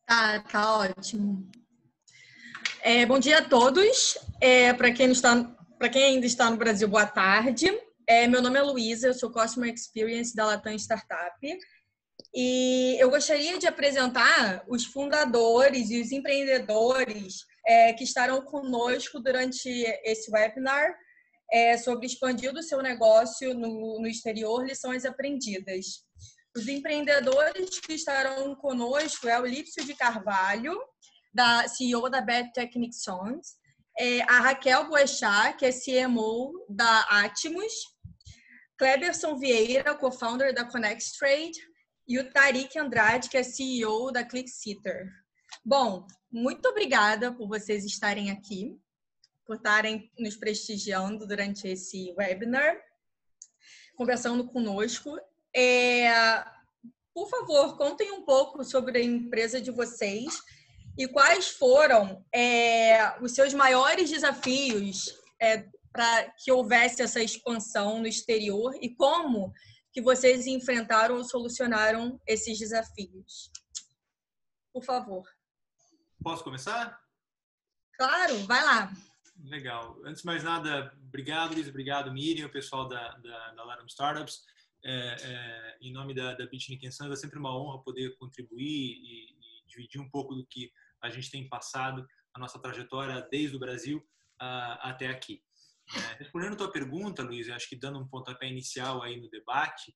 Tá ótimo. Bom dia a todos. Para quem ainda está no Brasil, boa tarde. Meu nome é Luísa, eu sou Customer Experience da Latam Startup. E eu gostaria de apresentar os fundadores e os empreendedores que estarão conosco durante esse webinar sobre expandir o seu negócio no exterior, lições aprendidas. Os empreendedores que estarão conosco é o Lípcio de Carvalho, CEO da Bad Technic Sons, a Raquel Boechat, que é CMO da Atmos, Cleberson Vieira, co-founder da Connect Trade, e o Tariq Andrade, que é CEO da ClickSeater. Bom, muito obrigada por vocês estarem aqui, por estarem nos prestigiando durante esse webinar, conversando conosco. Por favor, contem um pouco sobre a empresa de vocês e quais foram os seus maiores desafios para que houvesse essa expansão no exterior e como que vocês enfrentaram ou solucionaram esses desafios. Por favor. Posso começar? Claro, vai lá. Legal. Antes de mais nada, obrigado, Luiz, obrigado, Miriam, o pessoal da Latam Startups. Em nome da Bitnik Sons, é sempre uma honra poder contribuir e dividir um pouco do que a gente tem passado, a nossa trajetória desde o Brasil até aqui. Respondendo a tua pergunta, Luiz, acho que dando um pontapé inicial aí no debate,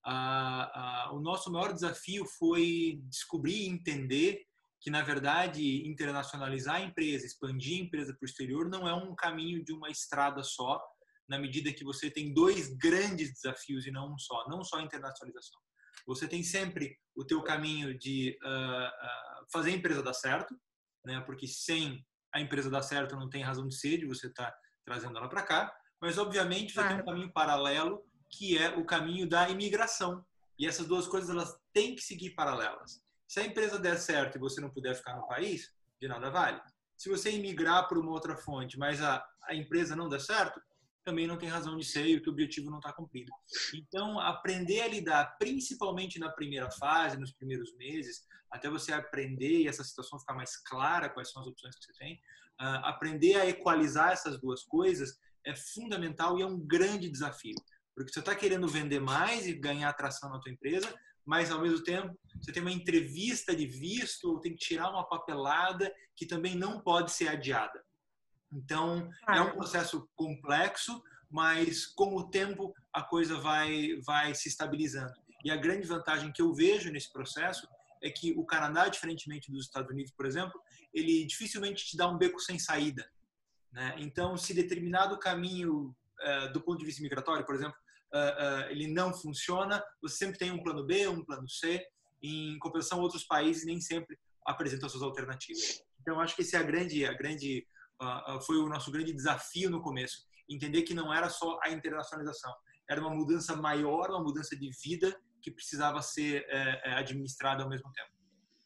o nosso maior desafio foi descobrir e entender que, na verdade, internacionalizar a empresa, expandir a empresa para o exterior não é um caminho de uma estrada só, na medida que você tem dois grandes desafios e não um só, não só a internacionalização. Você tem sempre o teu caminho de fazer a empresa dar certo, né? Porque sem a empresa dar certo não tem razão de ser de você estar trazendo ela para cá, mas obviamente você tem um caminho paralelo que é o caminho da imigração. E essas duas coisas elas têm que seguir paralelas. Se a empresa der certo e você não puder ficar no país, de nada vale. Se você imigrar para uma outra fonte, mas a empresa não der certo, também não tem razão de ser e o teu objetivo não está cumprido. Então, aprender a lidar, principalmente na primeira fase, nos primeiros meses, até você aprender e essa situação ficar mais clara, quais são as opções que você tem, aprender a equalizar essas duas coisas é fundamental e é um grande desafio. Porque você está querendo vender mais e ganhar atração na tua empresa, mas, ao mesmo tempo, você tem uma entrevista de visto ou tem que tirar uma papelada que também não pode ser adiada. Então, é um processo complexo, mas com o tempo a coisa vai se estabilizando. E a grande vantagem que eu vejo nesse processo é que o Canadá, diferentemente dos Estados Unidos, por exemplo, ele dificilmente te dá um beco sem saída, né? Então, se determinado caminho, do ponto de vista migratório, por exemplo, ele não funciona, você sempre tem um plano B, um plano C. Em compensação, outros países nem sempre apresentam suas alternativas. Então, acho que esse é foi o nosso grande desafio no começo. Entender que não era só a internacionalização. Era uma mudança maior, uma mudança de vida que precisava ser administrada ao mesmo tempo.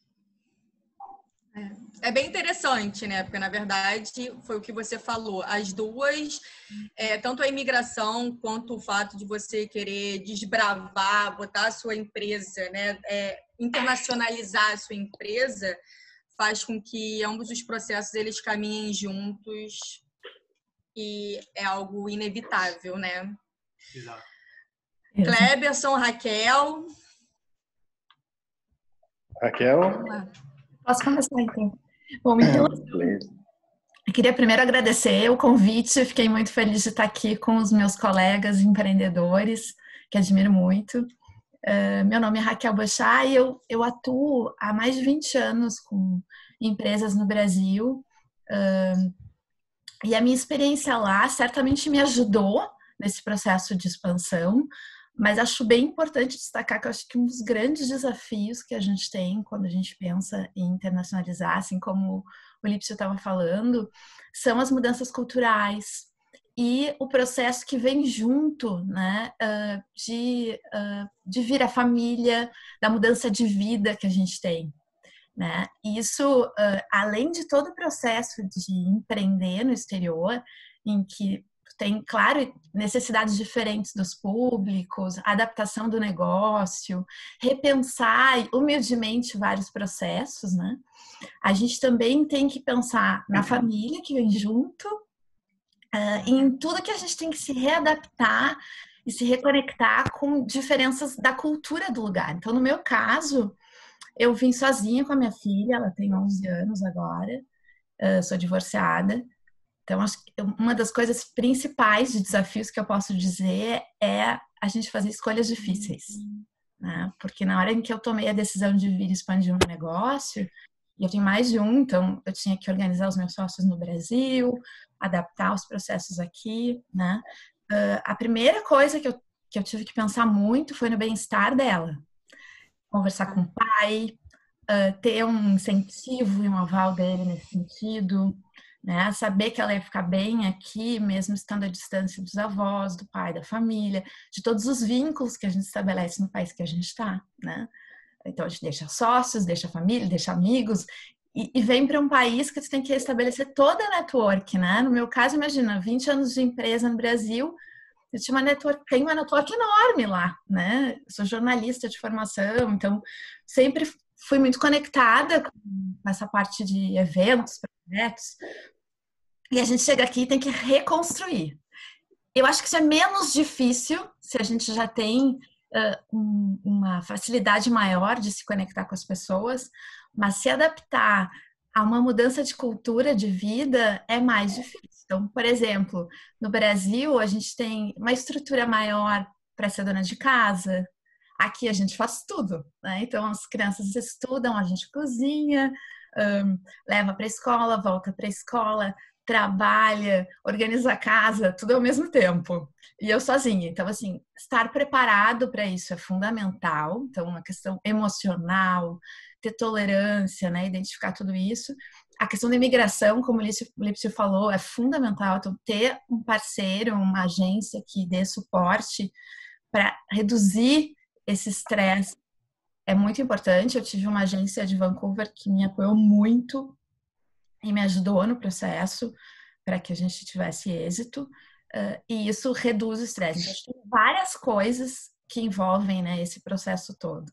É bem interessante, né? Porque, na verdade, foi o que você falou. As duas, tanto a imigração quanto o fato de você querer desbravar, botar a sua empresa, né? Internacionalizar a sua empresa, faz com que ambos os processos eles caminhem juntos e é algo inevitável, né? Exato. Cleberson, Raquel. Raquel? Posso começar, então? Bom, eu queria primeiro agradecer o convite. Fiquei muito feliz de estar aqui com os meus colegas empreendedores, que admiro muito. Meu nome é Raquel Boechat e eu atuo há mais de 20 anos com empresas no Brasil. E a minha experiência lá certamente me ajudou nesse processo de expansão, mas acho bem importante destacar que eu acho que um dos grandes desafios que a gente tem quando a gente pensa em internacionalizar, assim como o Lípcio estava falando, são as mudanças culturais e o processo que vem junto, né, de vir a família, da mudança de vida que a gente tem, né? Isso, além de todo o processo de empreender no exterior, em que tem, claro, necessidades diferentes dos públicos, adaptação do negócio, repensar humildemente vários processos, né? A gente também tem que pensar na família que vem junto, em tudo que a gente tem que se readaptar e se reconectar com diferenças da cultura do lugar. Então, no meu caso, eu vim sozinha com a minha filha, ela tem 11 anos agora, sou divorciada. Então, acho que uma das coisas principais de desafios que eu posso dizer é a gente fazer escolhas difíceis, né? Porque na hora em que eu tomei a decisão de vir expandir um negócio, e eu tenho mais de um, então eu tinha que organizar os meus sócios no Brasil, adaptar os processos aqui, né? A primeira coisa que eu tive que pensar muito foi no bem-estar dela. Conversar com o pai, ter um incentivo e um aval dele nesse sentido, né? Saber que ela ia ficar bem aqui, mesmo estando à distância dos avós, do pai, da família, de todos os vínculos que a gente estabelece no país que a gente está, né? Então, a gente deixa sócios, deixa família, deixa amigos, e vem para um país que você tem que estabelecer toda a network, né? No meu caso, imagina, 20 anos de empresa no Brasil, eu tinha tenho uma network enorme lá, né? Eu sou jornalista de formação, então sempre fui muito conectada com essa parte de eventos, projetos, e a gente chega aqui e tem que reconstruir. Eu acho que isso é menos difícil se a gente já tem uma facilidade maior de se conectar com as pessoas, mas se adaptar a uma mudança de cultura de vida é mais difícil. Então, por exemplo, no Brasil, a gente tem uma estrutura maior para ser dona de casa. Aqui a gente faz tudo, né? Então, as crianças estudam, a gente cozinha, leva para a escola, volta para a escola, trabalha, organiza a casa, tudo ao mesmo tempo. E eu sozinha. Então, assim, estar preparado para isso é fundamental. Então, uma questão emocional, ter tolerância, né? Identificar tudo isso. A questão da imigração, como o Lípcio falou, é fundamental. Então, ter um parceiro, uma agência que dê suporte para reduzir esse estresse é muito importante. Eu tive uma agência de Vancouver que me apoiou muito e me ajudou no processo para que a gente tivesse êxito, e isso reduz o estresse. Então, tem várias coisas que envolvem, né, esse processo todo.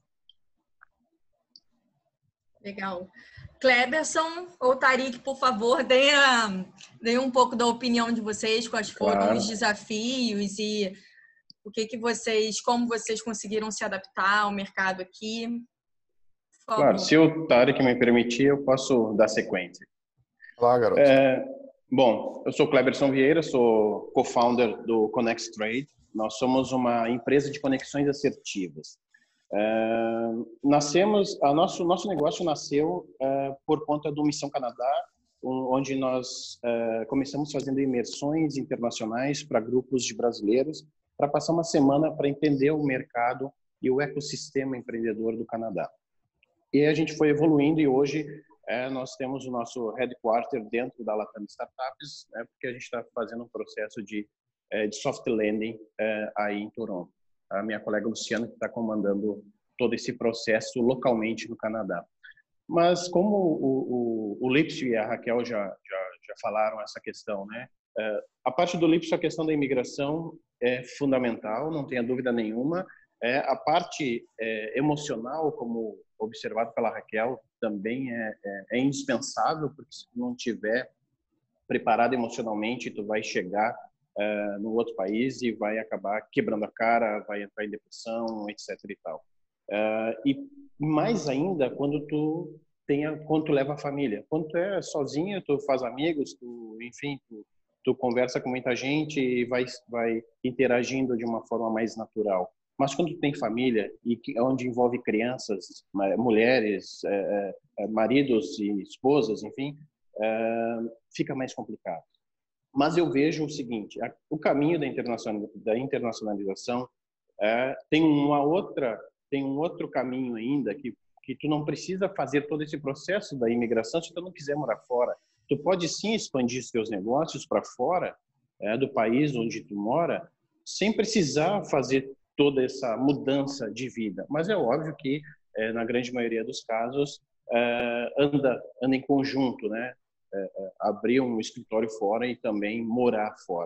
Legal. Kleberson ou Tarik, por favor, deem um pouco da opinião de vocês, quais foram os desafios e como vocês conseguiram se adaptar ao mercado aqui. Claro, se o Tarik me permitir, eu posso dar sequência. Olá, garoto. Bom, eu sou Kleberson Vieira, sou co-founder do Connex Trade. Nós somos uma empresa de conexões assertivas. Nosso negócio nasceu por conta do Missão Canadá, onde nós começamos fazendo imersões internacionais para grupos de brasileiros para passar uma semana para entender o mercado e o ecossistema empreendedor do Canadá. E a gente foi evoluindo e hoje nós temos o nosso headquarter dentro da Latam Startups, porque a gente está fazendo um processo de soft landing aí em Toronto. A minha colega Luciana que está comandando todo esse processo localmente no Canadá. Mas como o Lípcio e a Raquel já falaram essa questão, né? A parte do Lípcio, a questão da imigração é fundamental, não tenha dúvida nenhuma. A parte emocional, como observado pela Raquel, também é indispensável, porque se não tiver preparado emocionalmente, tu vai chegar no outro país e vai acabar quebrando a cara, vai entrar em depressão, etc. e tal. E mais ainda quando tu leva a família. Quando tu é sozinho, tu faz amigos, tu conversa com muita gente e vai interagindo de uma forma mais natural. Mas quando tem família, e onde envolve crianças, mulheres, maridos e esposas, enfim, fica mais complicado. Mas eu vejo o seguinte, o caminho da internacionalização tem um outro caminho ainda, que tu não precisa fazer todo esse processo da imigração se tu não quiser morar fora. Tu pode sim expandir seus negócios para fora do país onde tu mora, sem precisar fazer toda essa mudança de vida. Mas é óbvio que, na grande maioria dos casos, anda em conjunto, né? Abrir um escritório fora e também morar fora.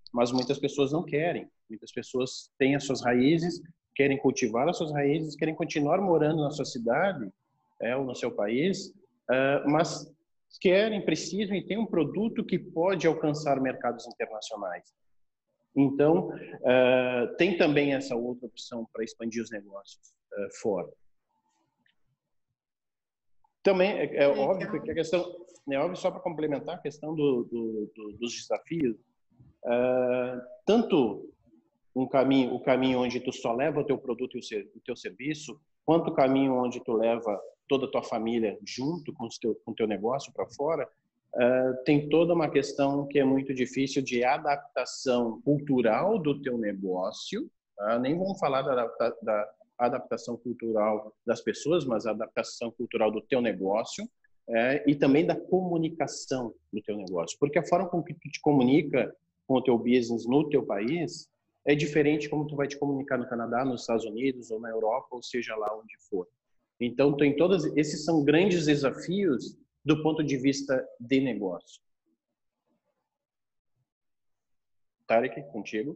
mas muitas pessoas não querem. Muitas pessoas têm as suas raízes, querem cultivar as suas raízes, querem continuar morando na sua cidade, ou no seu país, mas querem, precisam e têm um produto que pode alcançar mercados internacionais. Então, tem também essa outra opção para expandir os negócios fora. Também é óbvio que a questão, só para complementar a questão dos desafios, tanto o caminho onde tu só leva o teu produto e o teu serviço, quanto o caminho onde tu leva toda a tua família junto com o teu negócio para fora, tem toda uma questão que é muito difícil de adaptação cultural do teu negócio, tá? Nem vamos falar da adaptação cultural das pessoas, mas a adaptação cultural do teu negócio, e também da comunicação do teu negócio. Porque a forma com que tu te comunica com o teu business no teu país é diferente como tu vai te comunicar no Canadá, nos Estados Unidos ou na Europa, ou seja lá onde for. Então, esses são grandes desafios do ponto de vista de negócio. Tarek, contigo.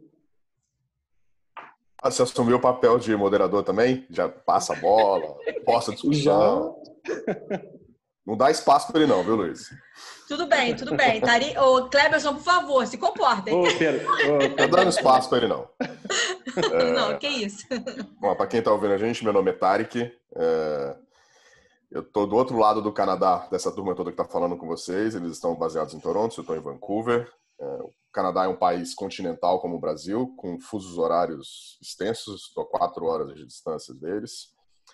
Você assumiu o papel de moderador também? Já passa a bola, posta a discussão. Já. Não dá espaço para ele não, viu, Luiz? Tudo bem. Ô, Cleberson, por favor, se comporta. Não tá dando espaço para ele não. Não, que isso. Bom, para quem está ouvindo a gente, meu nome é Tarek. Eu estou do outro lado do Canadá, dessa turma toda que está falando com vocês. Eles estão baseados em Toronto, eu estou em Vancouver. O Canadá é um país continental como o Brasil, com fusos horários extensos, estou a 4 horas de distância deles.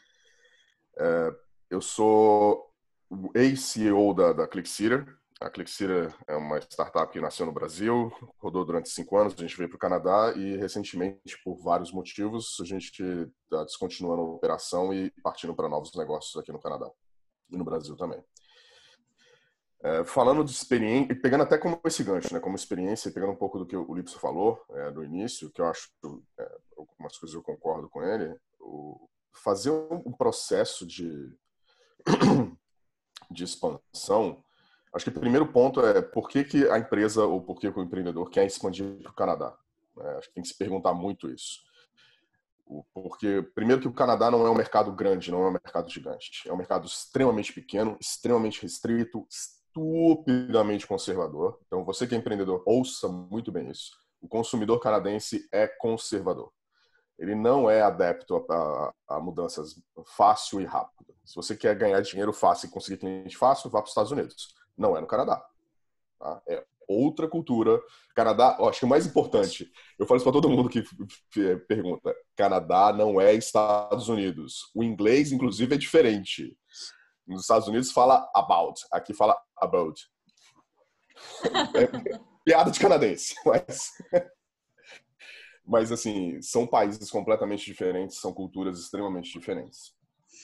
Eu sou o ex-CEO da ClickSeater. A ClickSeater é uma startup que nasceu no Brasil, rodou durante 5 anos, a gente veio para o Canadá e recentemente, por vários motivos, a gente está descontinuando a operação e partindo para novos negócios aqui no Canadá e no Brasil também. Falando de experiência, e pegando até como esse gancho, né, como experiência, e pegando um pouco do que o Lipson falou no início, que eu acho, algumas coisas eu concordo com ele, fazer um processo de expansão. Acho que o primeiro ponto é por que a empresa ou por que o empreendedor quer expandir para o Canadá. Acho que tem que se perguntar muito isso. Porque, primeiro, que o Canadá não é um mercado grande, não é um mercado gigante. É um mercado extremamente pequeno, extremamente restrito, estupidamente conservador. Então, você que é empreendedor, ouça muito bem isso. O consumidor canadense é conservador. Ele não é adepto a mudanças fácil e rápido. Se você quer ganhar dinheiro fácil e conseguir cliente fácil, vá para os Estados Unidos. Não é no Canadá. Tá? É outra cultura. Canadá, acho que o mais importante, eu falo isso para todo mundo que pergunta, Canadá não é Estados Unidos. O inglês, inclusive, é diferente. Nos Estados Unidos fala about, aqui fala about. É piada de canadense, mas assim, são países completamente diferentes, são culturas extremamente diferentes.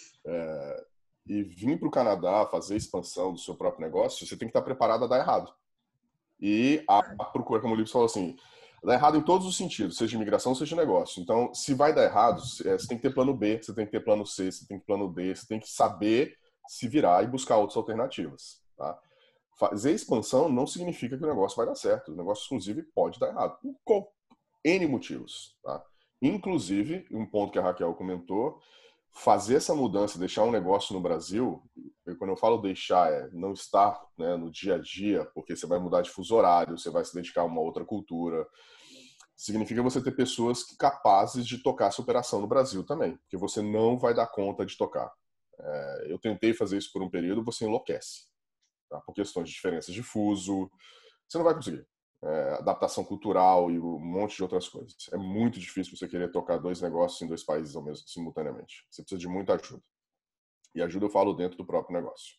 E vir para o Canadá fazer expansão do seu próprio negócio, você tem que estar preparado a dar errado. E a procura, como o Lipson falou assim, dá errado em todos os sentidos, seja imigração, seja negócio. Então, se vai dar errado, você tem que ter plano B, você tem que ter plano C, você tem que ter plano D, você tem que saber se virar e buscar outras alternativas. Tá? Fazer expansão não significa que o negócio vai dar certo. O negócio, inclusive, pode dar errado. Por N motivos. Tá? Inclusive, um ponto que a Raquel comentou, fazer essa mudança, deixar um negócio no Brasil, quando eu falo deixar, não estar, né, no dia a dia, porque você vai mudar de fuso horário, você vai se dedicar a uma outra cultura, significa você ter pessoas capazes de tocar essa operação no Brasil também, porque você não vai dar conta de tocar. Eu tentei fazer isso por um período, você enlouquece. Tá? Por questões de diferenças de fuso, você não vai conseguir. Adaptação cultural e um monte de outras coisas. É muito difícil você querer tocar 2 negócios em 2 países simultaneamente. Você precisa de muita ajuda. E ajuda eu falo dentro do próprio negócio.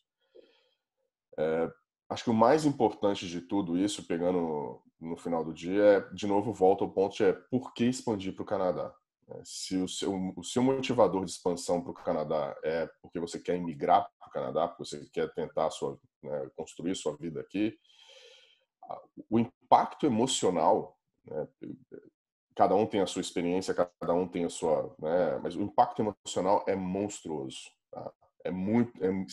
Acho que o mais importante de tudo isso, pegando no final do dia, de novo, volta ao ponto por que expandir para o Canadá? Se o seu motivador de expansão para o Canadá é porque você quer emigrar para o Canadá, porque você quer tentar construir sua vida aqui, o impacto emocional, né, cada um tem a sua experiência, cada um tem a sua, né, mas o impacto emocional é monstruoso. Tá?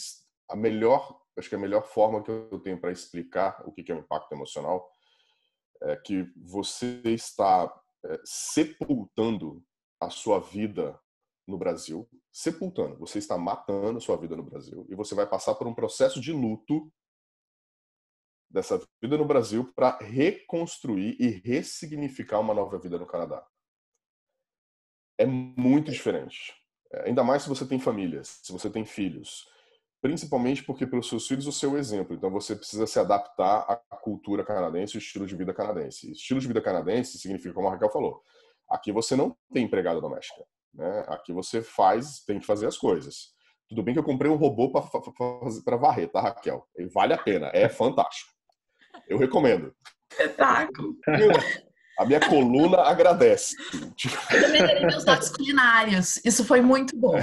Acho que a melhor forma que eu tenho para explicar o que é o impacto emocional é que você está sepultando a sua vida no Brasil, sepultando, você está matando a sua vida no Brasil e você vai passar por um processo de luto dessa vida no Brasil para reconstruir e ressignificar uma nova vida no Canadá. É muito diferente. Ainda mais se você tem família, se você tem filhos. Principalmente porque para os seus filhos o seu exemplo. Então você precisa se adaptar à cultura canadense, o estilo de vida canadense. Estilo de vida canadense significa, como a Raquel falou, aqui você não tem empregada doméstica, né? Aqui você tem que fazer as coisas. Tudo bem que eu comprei um robô para varrer, tá, Raquel? E vale a pena, é fantástico. Eu recomendo. Espetáculo. A minha coluna agradece. Eu melhorei meus dados culinários. Isso foi muito bom.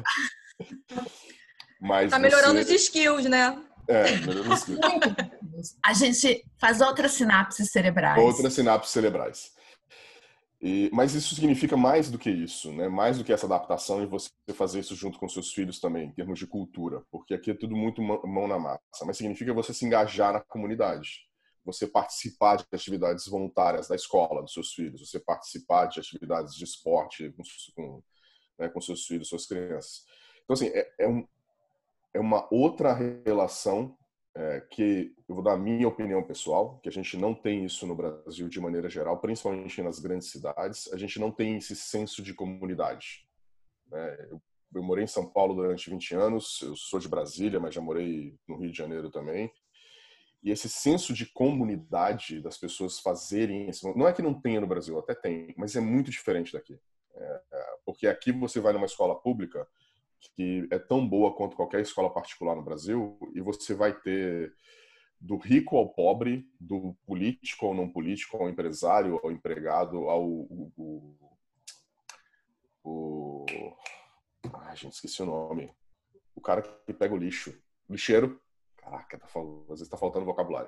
Mas tá melhorando os skills, né? Melhorando os skills. A gente faz outras sinapses cerebrais. Outras sinapses cerebrais. Mas isso significa mais do que isso, né? Mais do que essa adaptação e você fazer isso junto com seus filhos também, em termos de cultura. Porque aqui é tudo muito mão na massa. Mas significa você se engajar na comunidade. Você participar de atividades voluntárias da escola dos seus filhos. Você participar de atividades de esporte com seus filhos, suas crianças. Então, assim, é uma outra relação que eu vou dar a minha opinião pessoal, que a gente não tem isso no Brasil de maneira geral, principalmente nas grandes cidades. A gente não tem esse senso de comunidade. Eu morei em São Paulo durante 20 anos, eu sou de Brasília, mas já morei no Rio de Janeiro também. E esse senso de comunidade das pessoas fazerem isso, não é que não tenha no Brasil, até tem, mas é muito diferente daqui. Porque aqui você vai numa escola pública que é tão boa quanto qualquer escola particular no Brasil, e você vai ter do rico ao pobre, do político ao não político, ao empresário, ao empregado, Ai, gente, esqueci o nome. O cara que pega o lixo. Lixeiro. Caraca, às vezes tá faltando vocabulário.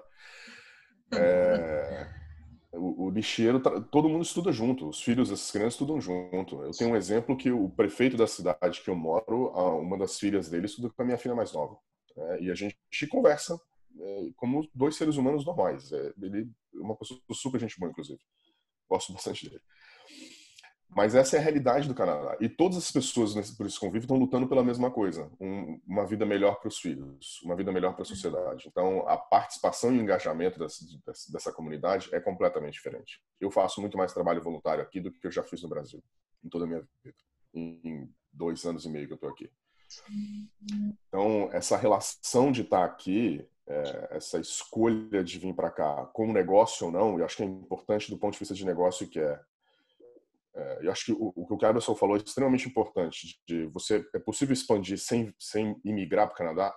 O lixeiro, todo mundo estuda junto, os filhos dessas crianças estudam junto. Eu tenho um exemplo que o prefeito da cidade que eu moro, uma das filhas dele estuda com a minha filha mais nova. E a gente conversa como dois seres humanos normais. Ele é uma pessoa super gente boa, inclusive. Gosto bastante dele. Mas essa é a realidade do Canadá. E todas as pessoas por esse convívio estão lutando pela mesma coisa. Uma vida melhor para os filhos, uma vida melhor para a sociedade. Então, a participação e o engajamento dessa comunidade é completamente diferente. Eu faço muito mais trabalho voluntário aqui do que eu já fiz no Brasil, em toda a minha vida. Em 2 anos e meio que eu estou aqui. Então, essa relação de estar aqui, essa escolha de vir para cá com um negócio ou não, eu acho que é importante do ponto de vista de negócio, que eu acho que o que o Carlos falou é extremamente importante. É possível expandir sem imigrar para o Canadá?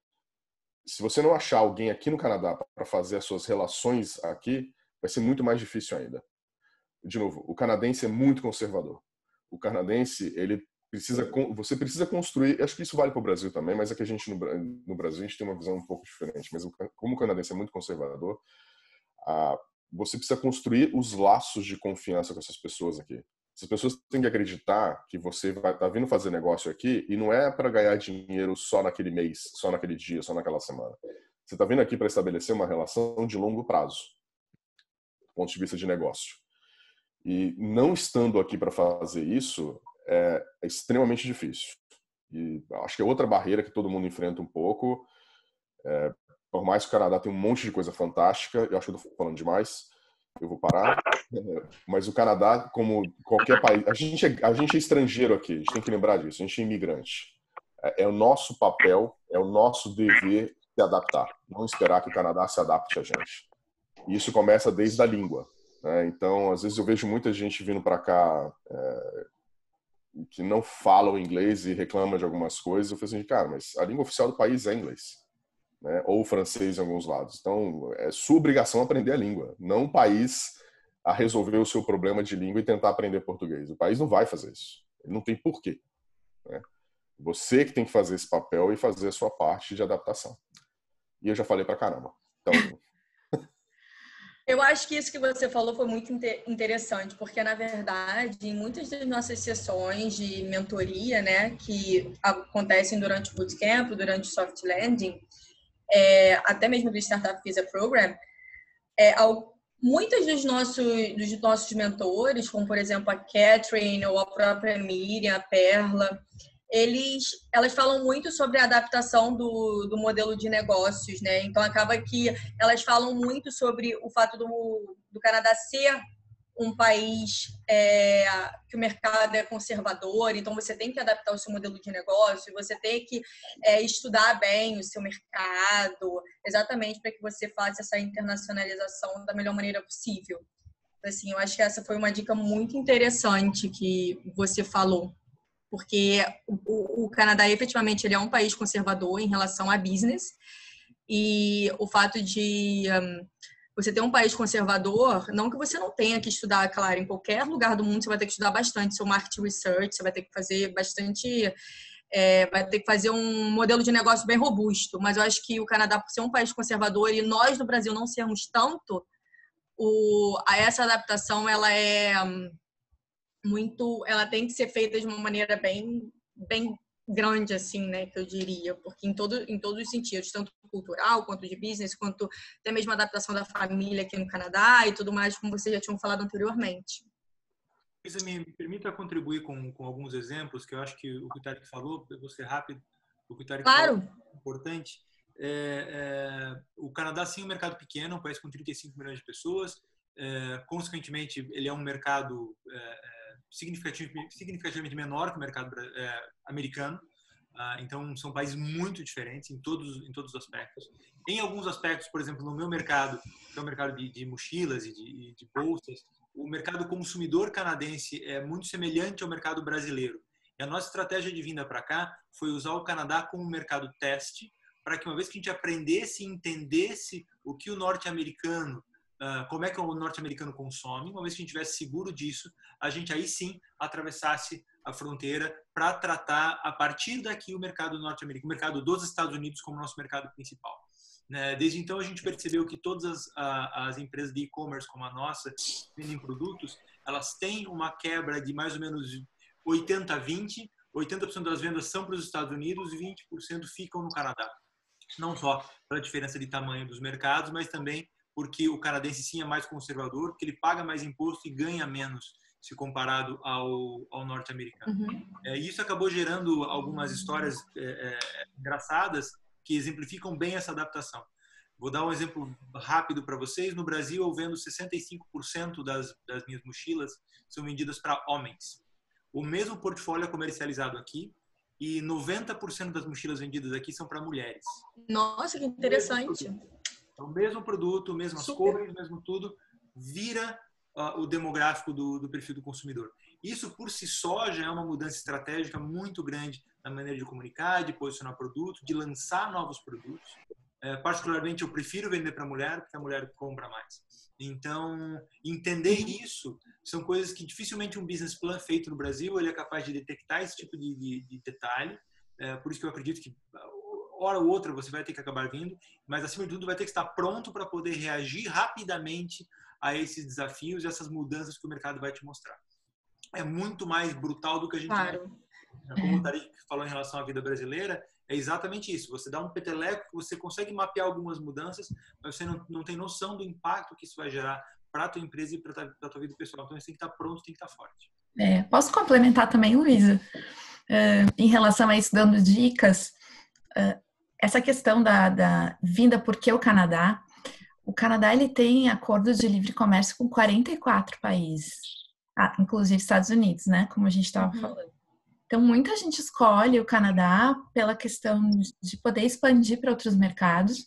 Se você não achar alguém aqui no Canadá para fazer as suas relações aqui, vai ser muito mais difícil ainda. De novo, o canadense é muito conservador. O canadense, você precisa construir, acho que isso vale para o Brasil também, mas é que a gente no Brasil a gente tem uma visão um pouco diferente. Mas como o canadense é muito conservador, você precisa construir os laços de confiança com essas pessoas aqui. Essas pessoas têm que acreditar que você tá vindo fazer negócio aqui e não é para ganhar dinheiro só naquele mês, só naquele dia, só naquela semana. Você está vindo aqui para estabelecer uma relação de longo prazo, do ponto de vista de negócio. E não estando aqui para fazer isso é extremamente difícil. E acho que é outra barreira que todo mundo enfrenta um pouco. Por mais que o Canadá tenha um monte de coisa fantástica, eu acho que eu estou falando demais, eu vou parar. Mas o Canadá, como qualquer país, a gente é estrangeiro aqui, a gente tem que lembrar disso, a gente é imigrante. É o nosso papel, é o nosso dever se adaptar, não esperar que o Canadá se adapte a gente. E isso começa desde a língua. Então, às vezes eu vejo muita gente vindo para cá que não fala o inglês e reclama de algumas coisas. Eu falo assim, cara, mas a língua oficial do país é inglês. Ou francês em alguns lados. Então, é sua obrigação aprender a língua, não o país a resolver o seu problema de língua e tentar aprender português. O país não vai fazer isso. Ele não tem porquê. Você que tem que fazer esse papel e fazer a sua parte de adaptação. E eu já falei pra caramba. Então... Eu acho que isso que você falou foi muito interessante, porque, na verdade, em muitas das nossas sessões de mentoria, né, que acontecem durante o bootcamp, durante o soft landing, até mesmo do Startup Visa Program, Muitos dos nossos mentores, como por exemplo a Catherine ou a própria Miriam, a Perla, elas falam muito sobre a adaptação do modelo de negócios, né? Então acaba que elas falam muito sobre o fato do Canadá ser um país que o mercado é conservador, então você tem que adaptar o seu modelo de negócio, você tem que estudar bem o seu mercado, exatamente para que você faça essa internacionalização da melhor maneira possível. Assim, eu acho que essa foi uma dica muito interessante que você falou, porque o Canadá, efetivamente, ele é um país conservador em relação a business, e o fato de você ter um país conservador, não que você não tenha que estudar, claro, em qualquer lugar do mundo você vai ter que estudar bastante seu market research, você vai ter que fazer bastante, vai ter que fazer um modelo de negócio bem robusto, mas eu acho que o Canadá, por ser um país conservador e nós do Brasil não sermos tanto, essa adaptação, ela ela tem que ser feita de uma maneira bem grande, assim, né, que eu diria, porque em todos os sentidos, tanto cultural, quanto de business, quanto até mesmo a adaptação da família aqui no Canadá e tudo mais, como vocês já tinham falado anteriormente. Isa, me permita contribuir com alguns exemplos, que eu acho que o que o Tarek falou, eu vou ser rápido, o que o Tarek claro. falou é importante. O Canadá, sim, é um mercado pequeno, um país com 35 milhões de pessoas, consequentemente, ele é um mercado significativamente menor que o mercado americano. Então, são países muito diferentes em todos os aspectos. Em alguns aspectos, por exemplo, no meu mercado, que é o mercado de mochilas e de bolsas, o mercado consumidor canadense é muito semelhante ao mercado brasileiro. E a nossa estratégia de vinda para cá foi usar o Canadá como um mercado teste, para que uma vez que a gente aprendesse e entendesse o que o norte-americano, como é que o norte-americano consome, uma vez que a gente estivesse seguro disso, a gente aí sim atravessasse a fronteira para tratar a partir daqui o mercado norte-americano, o mercado dos Estados Unidos como nosso mercado principal. Desde então a gente percebeu que todas as empresas de e-commerce como a nossa, que vendem produtos, elas têm uma quebra de mais ou menos 80-20, 80% das vendas são para os Estados Unidos e 20% ficam no Canadá. Não só pela diferença de tamanho dos mercados, mas também porque o canadense sim é mais conservador, porque ele paga mais imposto e ganha menos se comparado ao norte-americano. E isso acabou gerando algumas histórias engraçadas que exemplificam bem essa adaptação. Vou dar um exemplo rápido para vocês. No Brasil, eu vendo 65% das minhas mochilas são vendidas para homens. O mesmo portfólio é comercializado aqui e 90% das mochilas vendidas aqui são para mulheres. Nossa, que interessante. O mesmo produto, mesmas cores, mesmo tudo, vira o demográfico do perfil do consumidor. Isso, por si só, já é uma mudança estratégica muito grande na maneira de comunicar, de posicionar produto, de lançar novos produtos. Particularmente, eu prefiro vender para a mulher, porque a mulher compra mais. Então, entender isso são coisas que dificilmente um business plan feito no Brasil ele é capaz de detectar esse tipo de detalhe. Por isso que eu acredito que hora ou outra você vai ter que acabar vindo, mas acima de tudo vai ter que estar pronto para poder reagir rapidamente a esses desafios e essas mudanças que o mercado vai te mostrar. É muito mais brutal do que a gente claro. Como o Tarek falou em relação à vida brasileira, é exatamente isso. Você dá um peteleco, você consegue mapear algumas mudanças, mas você não tem noção do impacto que isso vai gerar para a tua empresa e para a tua vida pessoal. Então, você tem que estar pronto, tem que estar forte. Posso complementar também, Luísa? Em relação a isso, dando dicas, essa questão da vinda, por que o Canadá? O Canadá ele tem acordos de livre comércio com 44 países, inclusive Estados Unidos, né? Como a gente estava falando. Então, muita gente escolhe o Canadá pela questão de poder expandir para outros mercados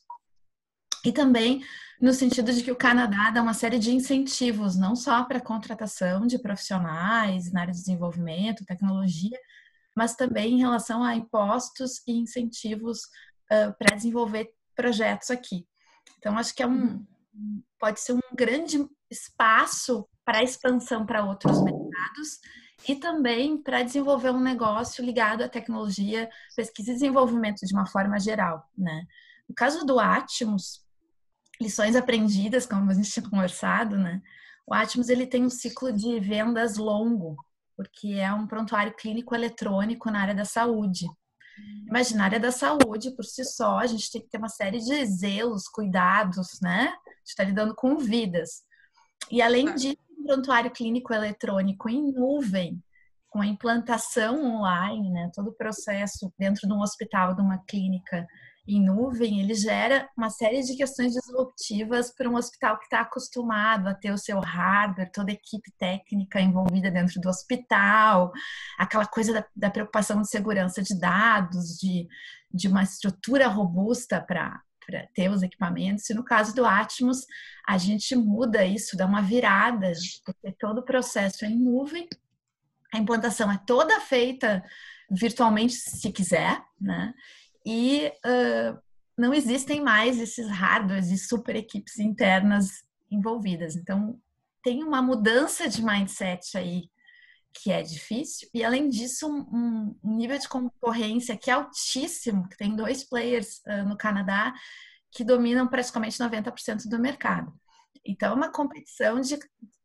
e também no sentido de que o Canadá dá uma série de incentivos, não só para a contratação de profissionais na área de desenvolvimento, tecnologia, mas também em relação a impostos e incentivos para desenvolver projetos aqui. Então, acho que pode ser um grande espaço para expansão para outros mercados e também para desenvolver um negócio ligado à tecnologia, pesquisa e desenvolvimento de uma forma geral, né? No caso do Atmos, lições aprendidas, como a gente tinha conversado, né? O Atmos ele tem um ciclo de vendas longo, porque é um prontuário clínico eletrônico na área da saúde. Imagina, a área da saúde, por si só, a gente tem que ter uma série de zelos, cuidados, né? A gente está lidando com vidas. E além disso, um prontuário clínico eletrônico em nuvem, com a implantação online, né, todo o processo dentro de um hospital, de uma clínica em nuvem, ele gera uma série de questões disruptivas para um hospital que está acostumado a ter o seu hardware, toda a equipe técnica envolvida dentro do hospital, aquela coisa da preocupação de segurança de dados, de uma estrutura robusta para ter os equipamentos. E no caso do Atmos, a gente muda isso, dá uma virada, porque todo o processo é em nuvem, a implantação é toda feita virtualmente, se quiser, né? E não existem mais esses hardwares e super equipes internas envolvidas. Então, tem uma mudança de mindset aí que é difícil. E, além disso, um nível de concorrência que é altíssimo, que tem 2 players no Canadá que dominam praticamente 90% do mercado. Então, é uma competição de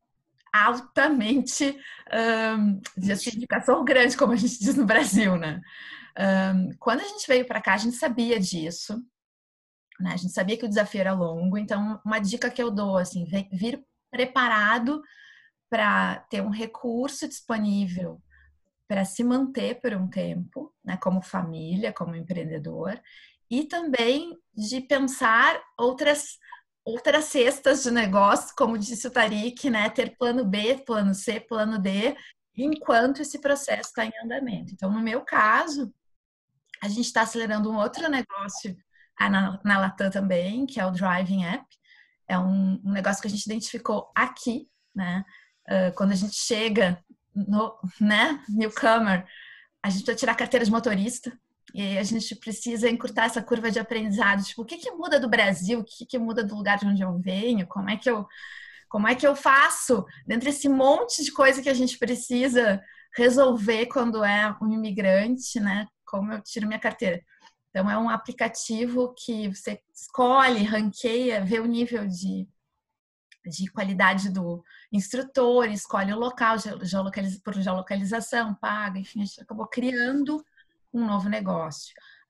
altamente de indicação grande, como a gente diz no Brasil, né? Quando a gente veio para cá, a gente sabia disso, né? A gente sabia que o desafio era longo. Então, uma dica que eu dou, assim, vir preparado para ter um recurso disponível para se manter por um tempo, né? Como família, como empreendedor, e também de pensar outras cestas de negócio, como disse o Tariq, né? Ter plano B, plano C, plano D, enquanto esse processo está em andamento. Então, no meu caso, a gente está acelerando um outro negócio na Latam também, que é o Driving App. É um negócio que a gente identificou aqui, né? Quando a gente chega né, newcomer, a gente vai tirar a carteira de motorista. E aí a gente precisa encurtar essa curva de aprendizado. Tipo, o que muda do Brasil? O que muda do lugar de onde eu venho? Como é que eu faço dentro desse monte de coisa que a gente precisa resolver quando é um imigrante, né? Como eu tiro minha carteira? Então, é um aplicativo que você escolhe, ranqueia, vê o nível de qualidade do instrutor, escolhe o local, por geolocalização, paga, enfim, a gente acabou criando um novo negócio.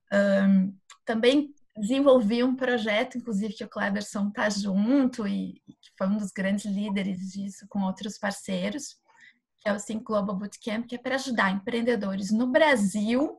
Também desenvolvi um projeto, inclusive, que o Cleberson está junto e que foi um dos grandes líderes disso com outros parceiros, que é o Think Global Bootcamp, que é para ajudar empreendedores no Brasil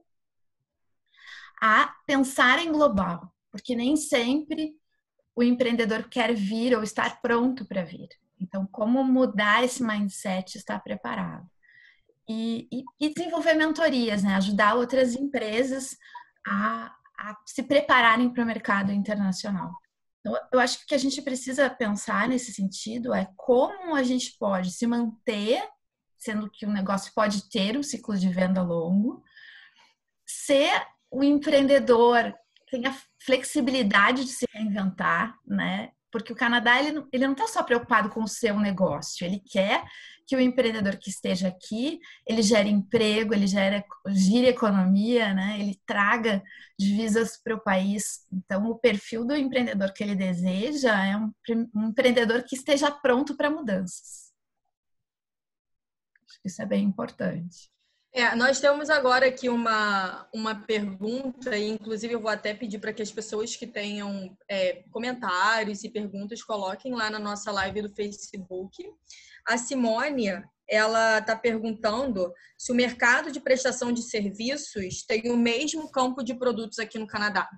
a pensar em global, porque nem sempre o empreendedor quer vir ou estar pronto para vir. Então, como mudar esse mindset, estar preparado. E desenvolver mentorias, né? Ajudar outras empresas a se prepararem para o mercado internacional. Então, eu acho que o que a gente precisa pensar nesse sentido é como a gente pode se manter, sendo que o negócio pode ter um ciclo de venda longo, ser o empreendedor tem a flexibilidade de se reinventar, né? Porque o Canadá ele não está só preocupado com o seu negócio, ele quer que o empreendedor que esteja aqui, ele gere emprego, ele gire economia, né? Ele traga divisas para o país. Então, o perfil do empreendedor que ele deseja é um empreendedor que esteja pronto para mudanças. Acho que isso é bem importante. Nós temos agora aqui uma pergunta, e inclusive eu vou até pedir para que as pessoas que tenham comentários e perguntas coloquem lá na nossa live do Facebook. A Simone, ela está perguntando se o mercado de prestação de serviços tem o mesmo campo de produtos aqui no Canadá.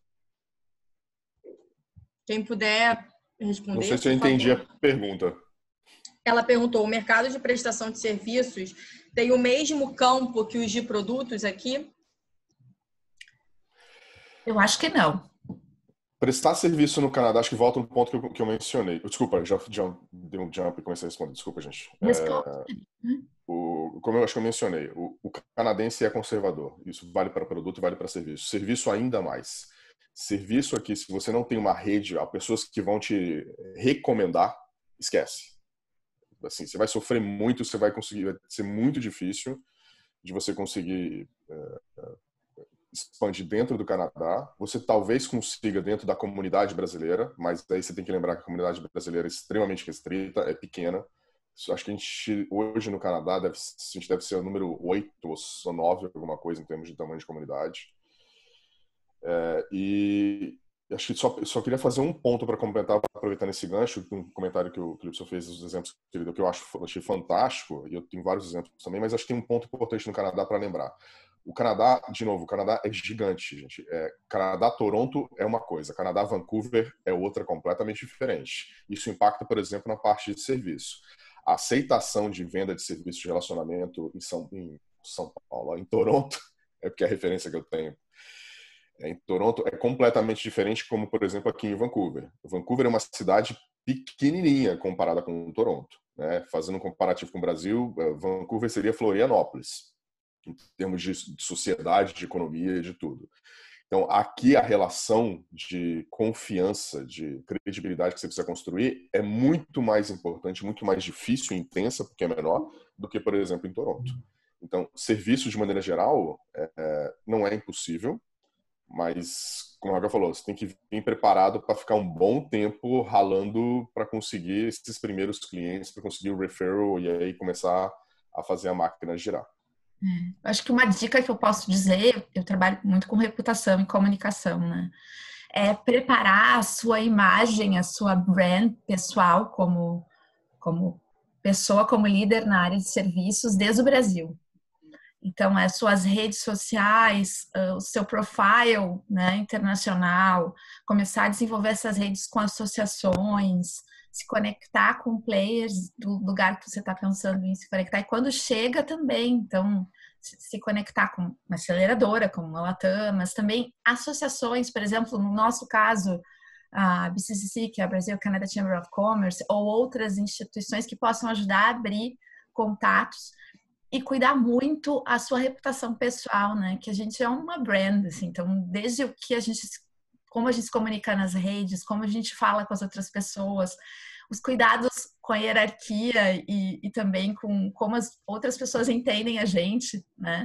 Quem puder responder. Não sei se eu entendi a pergunta. Ela perguntou, o mercado de prestação de serviços tem o mesmo campo que os de produtos aqui? Eu acho que não. Prestar serviço no Canadá, acho que volta no ponto que eu mencionei. Desculpa, já dei um jump e comecei a responder. Desculpa, gente. Como eu acho que eu mencionei, o canadense é conservador. Isso vale para produto e vale para serviço. Serviço ainda mais. Serviço aqui, se você não tem uma rede, há pessoas que vão te recomendar, esquece. Assim, você vai sofrer muito, vai ser muito difícil de você conseguir expandir dentro do Canadá. Você talvez consiga dentro da comunidade brasileira, mas daí você tem que lembrar que a comunidade brasileira é extremamente restrita, é pequena. Acho que a gente, hoje no Canadá, a gente deve ser o número 8 ou 9, alguma coisa em termos de tamanho de comunidade. E acho que só queria fazer um ponto para complementar o que aproveitando esse gancho, um comentário que o Clipson fez, os exemplos que ele deu, que eu achei fantástico, e eu tenho vários exemplos também, mas acho que tem um ponto importante no Canadá para lembrar. O Canadá, de novo, o Canadá é gigante, gente. Canadá, Toronto é uma coisa, Canadá, Vancouver é outra completamente diferente. Isso impacta, por exemplo, na parte de serviço. A aceitação de venda de serviços de relacionamento em São Paulo, em Toronto, é porque é a referência que eu tenho. Em Toronto é completamente diferente, como, por exemplo, aqui em Vancouver. Vancouver é uma cidade pequenininha comparada com Toronto, né? Fazendo um comparativo com o Brasil, Vancouver seria Florianópolis, em termos de sociedade, de economia, de tudo. Então, aqui a relação de confiança, de credibilidade que você precisa construir é muito mais importante, muito mais difícil e intensa, porque é menor, do que, por exemplo, em Toronto. Então, serviço, de maneira geral, não é impossível, mas, como a Raga falou, você tem que vir preparado para ficar um bom tempo ralando para conseguir esses primeiros clientes, para conseguir o referral e aí começar a fazer a máquina girar. Acho que uma dica que eu posso dizer, eu trabalho muito com reputação e comunicação, né? É preparar a sua imagem, a sua brand pessoal como pessoa, como líder na área de serviços desde o Brasil. Então, as suas redes sociais, o seu profile, né, internacional, começar a desenvolver essas redes com associações, se conectar com players do lugar que você está pensando em se conectar. E quando chega também, então, se conectar com uma aceleradora, como uma Latam, mas também associações, por exemplo, no nosso caso, a BCCC, que é a Brazil Canada Chamber of Commerce, ou outras instituições que possam ajudar a abrir contatos e cuidar muito a sua reputação pessoal, né? Que a gente é uma brand, assim, então desde o que como a gente se comunica nas redes, como a gente fala com as outras pessoas, os cuidados com a hierarquia e também com como as outras pessoas entendem a gente, né?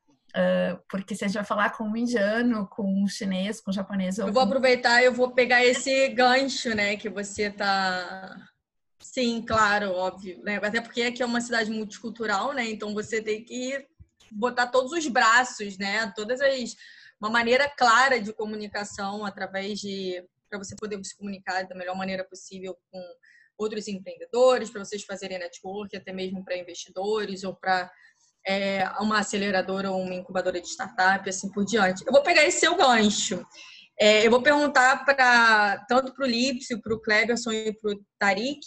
Porque se a gente vai falar com um indiano, com um chinês, com um japonês... Eu vou aproveitar, eu vou pegar esse gancho, né, que você tá... Sim, claro, óbvio, né? Até porque aqui é uma cidade multicultural, né? Então você tem que botar todos os braços, né? Uma maneira clara de comunicação através para você poder se comunicar da melhor maneira possível com outros empreendedores, para vocês fazerem network, até mesmo para investidores ou para uma aceleradora ou uma incubadora de startup, assim por diante. Eu vou pegar esse seu gancho. Eu vou perguntar tanto para o Lípcio, para o Cleberson e para o Tarik,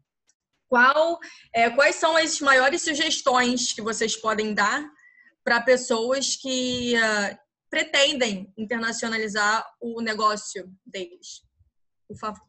quais são as maiores sugestões que vocês podem dar para pessoas que pretendem internacionalizar o negócio deles? Por favor.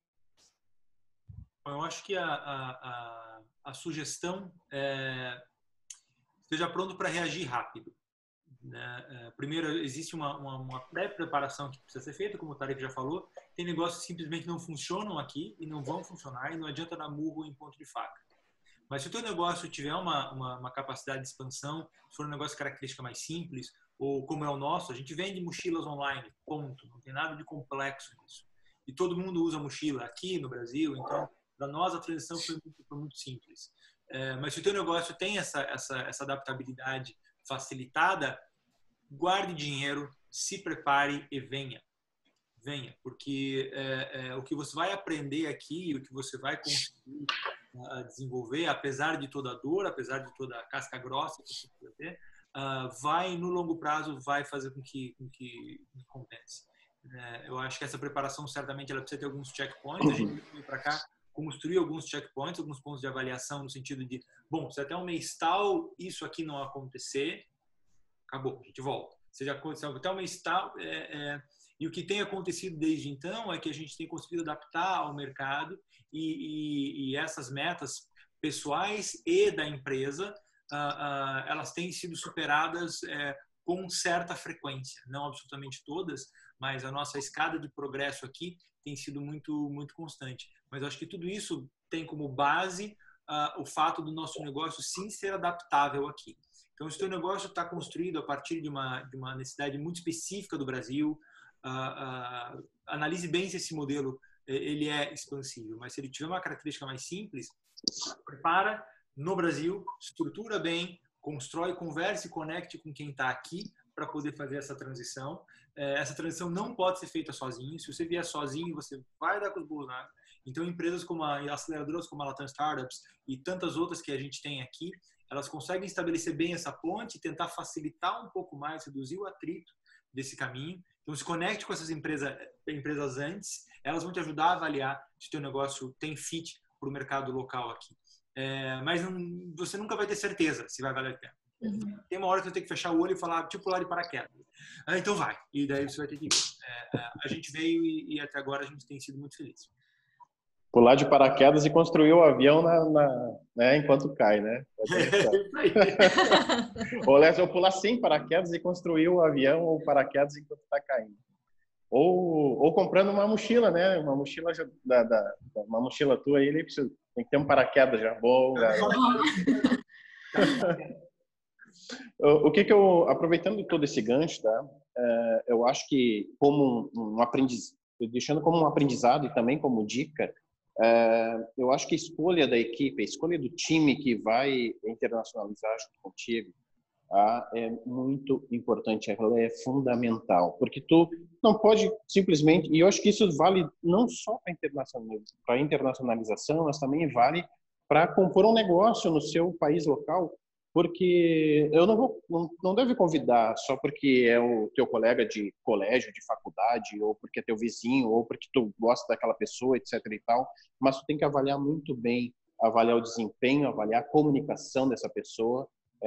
Eu acho que a sugestão é esteja pronto para reagir rápido. Primeiro, existe uma pré-preparação que precisa ser feita, como o Tarik já falou. Tem negócios que simplesmente não funcionam aqui e não vão funcionar, e não adianta dar murro em ponto de faca. Mas se o teu negócio tiver uma capacidade de expansão, se for um negócio de característica mais simples, ou como é o nosso, a gente vende mochilas online, ponto. Não tem nada de complexo nisso. E todo mundo usa mochila aqui no Brasil, então, para nós, a transição foi muito simples. Mas se o teu negócio tem essa adaptabilidade facilitada, guarde dinheiro, se prepare e venha. Venha, porque o que você vai aprender aqui, o que você vai conseguir desenvolver, apesar de toda a dor, apesar de toda a casca grossa que você precisa ter, no longo prazo, vai fazer com que compense. Eu acho que essa preparação, certamente, ela precisa ter alguns checkpoints. A gente veio para cá construir alguns checkpoints, alguns pontos de avaliação no sentido de, bom, se até um mês tal isso aqui não acontecer, acabou, a gente volta. Se já aconteceu até um mês tal, e o que tem acontecido desde então é que a gente tem conseguido adaptar ao mercado e essas metas pessoais e da empresa, elas têm sido superadas com certa frequência, não absolutamente todas, mas a nossa escada de progresso aqui tem sido muito constante. Mas eu acho que tudo isso tem como base o fato do nosso negócio sim ser adaptável aqui. Então, se o teu negócio está construído a partir de uma necessidade muito específica do Brasil, analise bem se esse modelo ele é expansível. Mas se ele tiver uma característica mais simples, prepara no Brasil, estrutura bem, constrói, converse e conecte com quem está aqui para poder fazer essa transição. Essa transição não pode ser feita sozinho. Se você vier sozinho, você vai dar com os burros na água. Então, empresas como aceleradoras como a Latam Startups e tantas outras que a gente tem aqui, elas conseguem estabelecer bem essa ponte, tentar facilitar um pouco mais, reduzir o atrito desse caminho. Então, se conecte com essas empresas antes, elas vão te ajudar a avaliar se o teu negócio tem fit para o mercado local aqui. Mas você nunca vai ter certeza se vai valer a pena. Tem uma hora que você tem que fechar o olho e falar, tipo, pular de paraquedas. Então vai. E daí você vai ter que ir. A gente veio e até agora a gente tem sido muito feliz. Pular de paraquedas e construir o avião né, enquanto cai, né? Ou pular sem paraquedas e construir o avião ou paraquedas enquanto está caindo. Ou comprando uma mochila, né? Uma mochila uma mochila tua aí, tem que ter um paraquedas já bom. Aproveitando todo esse gancho, tá? Eu acho que deixando como um aprendizado e também como dica, eu acho que a escolha da equipe, a escolha do time que vai internacionalizar junto contigo, é muito importante, ela é fundamental, porque tu não pode simplesmente, e eu acho que isso vale não só para internacionalização, mas também vale para compor um negócio no seu país local, porque eu não deve convidar só porque é o teu colega de colégio, de faculdade, ou porque é teu vizinho, ou porque tu gosta daquela pessoa, etc. e tal, mas tu tem que avaliar muito bem, avaliar o desempenho, avaliar a comunicação dessa pessoa,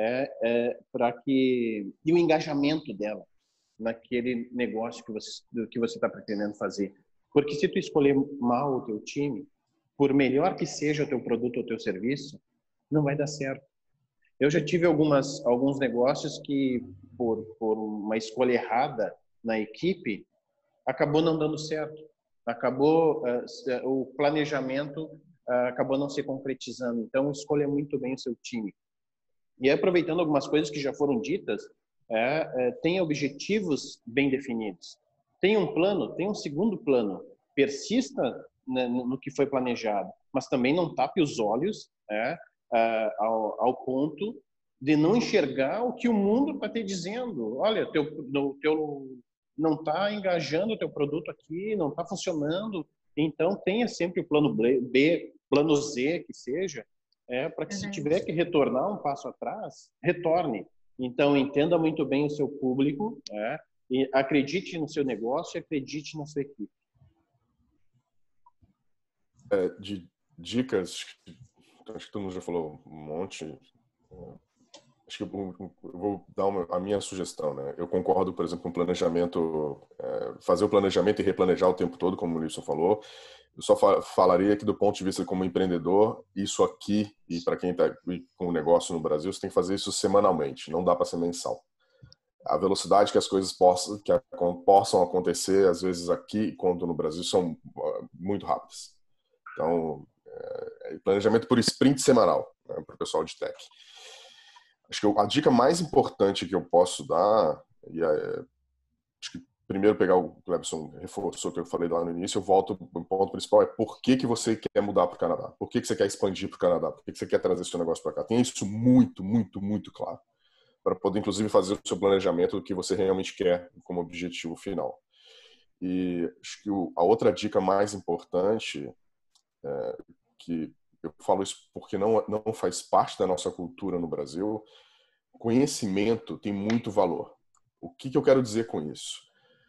e o engajamento dela naquele negócio que você está pretendendo fazer. Porque se tu escolher mal o teu time, por melhor que seja o teu produto ou o teu serviço, não vai dar certo. Eu já tive alguns negócios que, por uma escolha errada na equipe, acabou não dando certo. O planejamento acabou não se concretizando. Então, escolha muito bem o seu time. E aproveitando algumas coisas que já foram ditas, tenha objetivos bem definidos. Tem um plano, tem um segundo plano. Persista no que foi planejado, mas também não tape os olhos ao ponto de não enxergar o que o mundo está te dizendo. Olha, não está engajando o teu produto aqui, não está funcionando. Então, tenha sempre o plano B, plano Z, que seja, para que se tiver que retornar um passo atrás, retorne. Então, entenda muito bem o seu público, e acredite no seu negócio e acredite na sua equipe. De dicas, acho que todo mundo já falou um monte. Acho que eu vou dar a minha sugestão, né? Eu concordo, por exemplo, com o planejamento, fazer o planejamento e replanejar o tempo todo, como o Nilson falou. Eu só falaria que, do ponto de vista como empreendedor, isso aqui, e para quem está com o negócio no Brasil, você tem que fazer isso semanalmente, não dá para ser mensal. A velocidade que as coisas possam acontecer, às vezes aqui, quanto no Brasil, são muito rápidas. Então, planejamento por sprint semanal, né, para o pessoal de tech. Acho que a dica mais importante que eu posso dar, acho que primeiro pegar o Clebson reforçou que eu falei lá no início, eu volto para o ponto principal, por que você quer mudar para o Canadá? Por que você quer expandir para o Canadá? Por que você quer trazer seu negócio para cá? Tenha isso muito, muito, muito claro, para poder, inclusive, fazer o seu planejamento do que você realmente quer como objetivo final. E acho que a outra dica mais importante, que eu falo isso porque não faz parte da nossa cultura no Brasil, conhecimento tem muito valor. O que eu quero dizer com isso?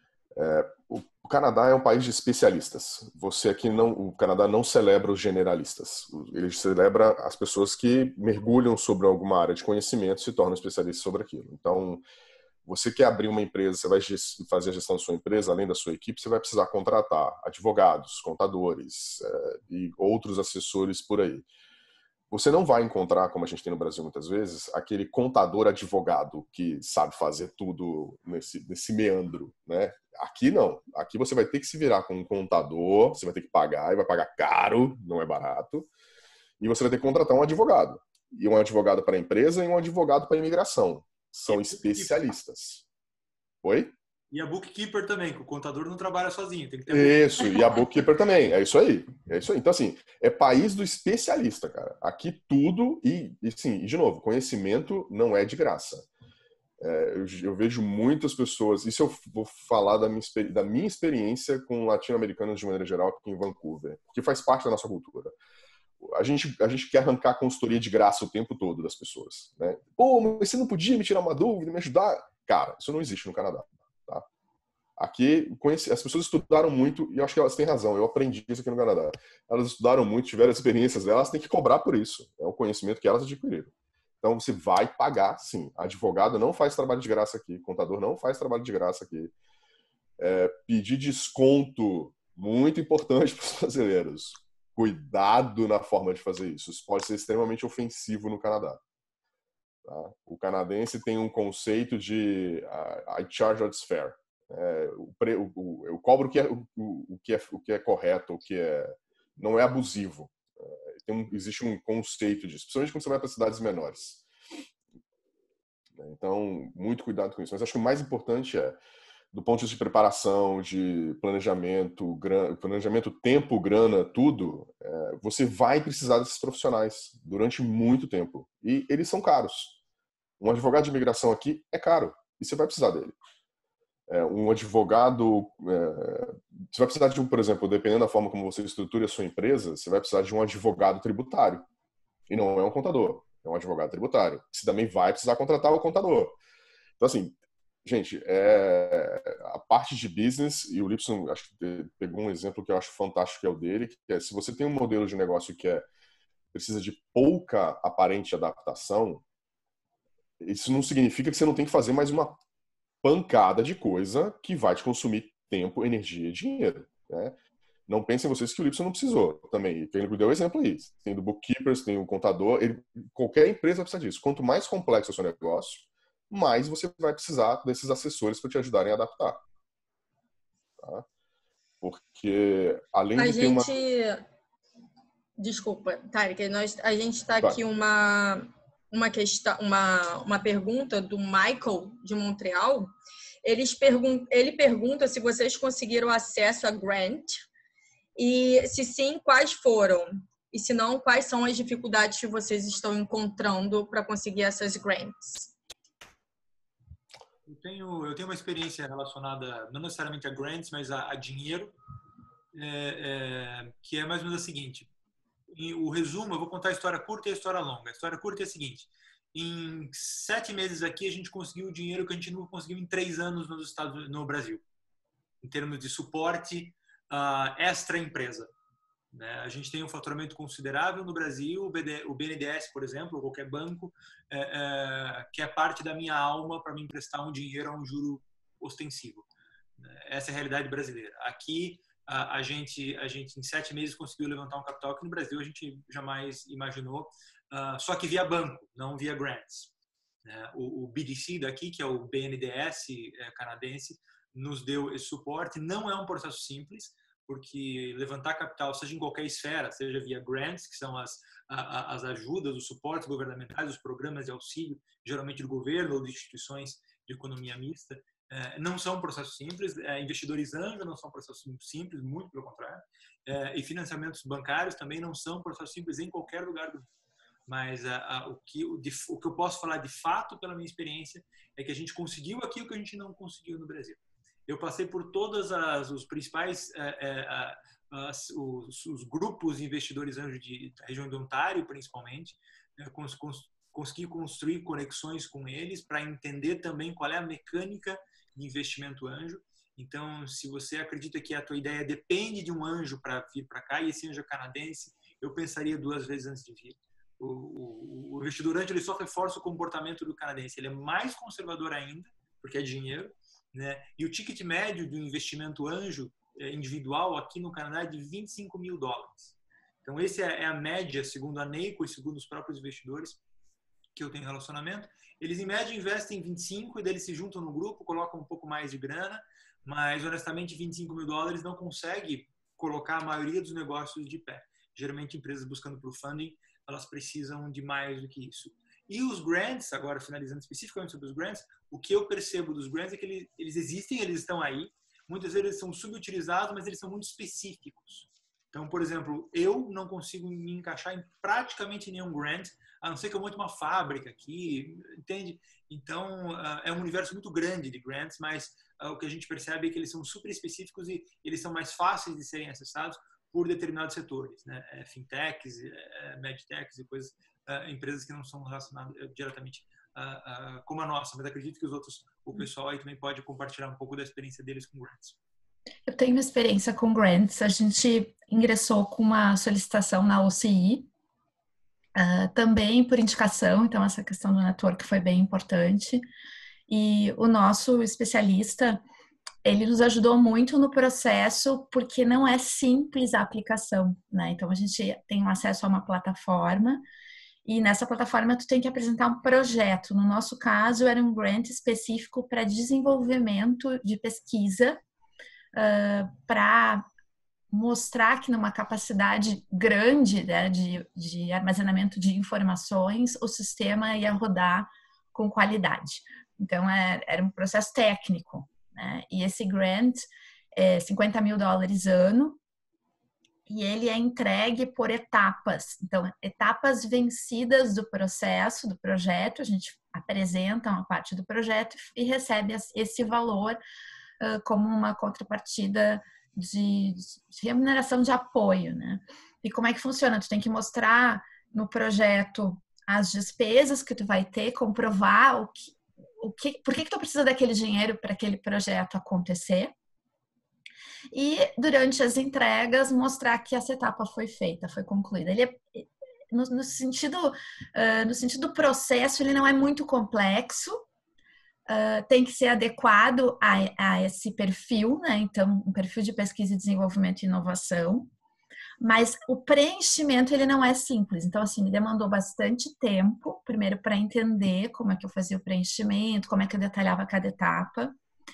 O Canadá é um país de especialistas. O Canadá não celebra os generalistas. Ele celebra as pessoas que mergulham sobre alguma área de conhecimento e se tornam especialistas sobre aquilo. Então, você quer abrir uma empresa, você vai fazer a gestão da sua empresa, além da sua equipe, você vai precisar contratar advogados, contadores e outros assessores por aí. Você não vai encontrar, como a gente tem no Brasil muitas vezes, aquele contador advogado que sabe fazer tudo nesse meandro, né? Aqui não. Aqui você vai ter que se virar com um contador, você vai ter que pagar, e vai pagar caro, não é barato, e você vai ter que contratar um advogado. E um advogado para a empresa e um advogado para a imigração. São especialistas. Oi? E a bookkeeper também, que o contador não trabalha sozinho. Tem que ter isso, e a bookkeeper também. É isso aí. Então, assim, é país do especialista, cara. Aqui tudo, sim, de novo, conhecimento não é de graça. Eu vejo muitas pessoas, isso eu vou falar da minha experiência com latino-americanos de maneira geral aqui em Vancouver, que faz parte da nossa cultura. A gente quer arrancar consultoria de graça o tempo todo das pessoas, né? Pô, mas você não podia me tirar uma dúvida, me ajudar? Cara, isso não existe no Canadá, tá? Aqui, as pessoas estudaram muito e eu acho que elas têm razão. Eu aprendi isso aqui no Canadá. Elas estudaram muito, tiveram as experiências delas, elas têm que cobrar por isso. É o conhecimento que elas adquiriram. Então, você vai pagar, sim. Advogado não faz trabalho de graça aqui. Contador não faz trabalho de graça aqui. Pedir desconto, muito importante para os brasileiros. Cuidado na forma de fazer isso. Isso pode ser extremamente ofensivo no Canadá. Tá? O canadense tem um conceito de I charge what's fair. Eu cobro o que é correto, o que não é abusivo. Existe um conceito disso, principalmente quando você vai para cidades menores. Então, muito cuidado com isso. Mas acho que o mais importante do ponto de vista de preparação, de planejamento, tempo, grana, tudo, você vai precisar desses profissionais durante muito tempo. E eles são caros. Um advogado de imigração aqui é caro. E você vai precisar dele. Um advogado... você vai precisar por exemplo, dependendo da forma como você estrutura a sua empresa, você vai precisar de um advogado tributário. E não é um contador. É um advogado tributário. Você também vai precisar contratar o contador. Então, assim, gente, a parte de business, e o Lipson acho que pegou um exemplo que eu acho fantástico, que é o dele, que é se você tem um modelo de negócio que precisa de pouca aparente adaptação, isso não significa que você não tem que fazer mais uma pancada de coisa que vai te consumir tempo, energia e dinheiro, né? Não pensem vocês que o Lipson não precisou também. Ele deu exemplo aí. Tem do bookkeepers, tem o contador. Qualquer empresa precisa disso. Quanto mais complexo é o seu negócio, mais você vai precisar desses assessores para te ajudarem a adaptar. Tá? Porque, além de ter uma... Desculpa, Tarek, a gente está aqui uma pergunta do Michael, de Montreal. Ele pergunta se vocês conseguiram acesso a grant e, se sim, quais foram? E, se não, quais são as dificuldades que vocês estão encontrando para conseguir essas grants? Eu tenho uma experiência relacionada, não necessariamente a grants, mas a dinheiro, que é mais ou menos a seguinte. O resumo, eu vou contar a história curta e a história longa. A história curta é a seguinte. Em 7 meses aqui, a gente conseguiu o dinheiro que a gente não conseguiu em 3 anos no Brasil, em termos de suporte extra-empresa. A gente tem um faturamento considerável no Brasil. O BNDES, por exemplo, ou qualquer banco, que é parte da minha alma para me emprestar um dinheiro a um juro ostensivo. Essa é a realidade brasileira. Aqui, a gente em 7 meses conseguiu levantar um capital que no Brasil a gente jamais imaginou, só que via banco, não via grants. O BDC daqui, que é o BNDES canadense, nos deu esse suporte. Não é um processo simples, porque levantar capital, seja em qualquer esfera, seja via grants, que são as ajudas, os suportes governamentais, os programas de auxílio, geralmente do governo ou de instituições de economia mista, não são um processo simples. Investidores anjo não são um processo simples, muito pelo contrário. E financiamentos bancários também não são um processo simples em qualquer lugar do mundo. Mas o que eu posso falar de fato, pela minha experiência, é que a gente conseguiu aqui o que a gente não conseguiu no Brasil. Eu passei por todos os principais os grupos de investidores anjo da região de Ontário, principalmente. Consegui construir conexões com eles para entender também qual é a mecânica de investimento anjo. Então, se você acredita que a tua ideia depende de um anjo para vir para cá, e esse anjo é canadense, eu pensaria 2 vezes antes de vir. O investidor anjo, ele só reforça o comportamento do canadense. Ele é mais conservador ainda, porque é dinheiro, né? E o ticket médio do investimento anjo individual aqui no Canadá é de $25.000. Então, essa é a média, segundo a NACO e segundo os próprios investidores que eu tenho relacionamento. Eles, em média, investem 25 e daí eles se juntam no grupo, colocam um pouco mais de grana, mas, honestamente, $25.000 não consegue colocar a maioria dos negócios de pé. Geralmente, empresas buscando por funding, elas precisam de mais do que isso. E os grants, agora finalizando especificamente sobre os grants, o que eu percebo dos grants é que eles existem, eles estão aí. Muitas vezes eles são subutilizados, mas eles são muito específicos. Então, por exemplo, eu não consigo me encaixar em praticamente nenhum grant, a não ser que eu monte uma fábrica aqui, entende? Então, é um universo muito grande de grants, mas o que a gente percebe é que eles são super específicos e eles são mais fáceis de serem acessados por determinados setores, né? Fintechs, medtechs e coisas, empresas que não são relacionadas diretamente como a nossa, mas acredito que o pessoal aí também pode compartilhar um pouco da experiência deles com grants. Eu tenho uma experiência com grants. A gente ingressou com uma solicitação na OCI, também por indicação, então essa questão do network foi bem importante. E o nosso especialista, ele nos ajudou muito no processo, porque não é simples a aplicação, né? Então a gente tem acesso a uma plataforma e nessa plataforma tu tem que apresentar um projeto. No nosso caso, era um grant específico para desenvolvimento de pesquisa, para mostrar que numa capacidade grande, né, de armazenamento de informações, o sistema ia rodar com qualidade. Então, era um processo técnico, né? E esse grant é $50 mil ano, e ele é entregue por etapas. Então, etapas vencidas do processo, do projeto, a gente apresenta uma parte do projeto e recebe esse valor como uma contrapartida de remuneração de apoio, né? E como é que funciona? Tu tem que mostrar no projeto as despesas que tu vai ter, comprovar por que tu precisa daquele dinheiro para aquele projeto acontecer. E durante as entregas mostrar que essa etapa foi feita, foi concluída. Ele no sentido do processo, ele não é muito complexo. Tem que ser adequado a esse perfil, né? Então, um perfil de pesquisa e desenvolvimento e inovação. Mas o preenchimento, ele não é simples. Então, assim, me demandou bastante tempo, primeiro para entender como é que eu fazia o preenchimento, como é que eu detalhava cada etapa.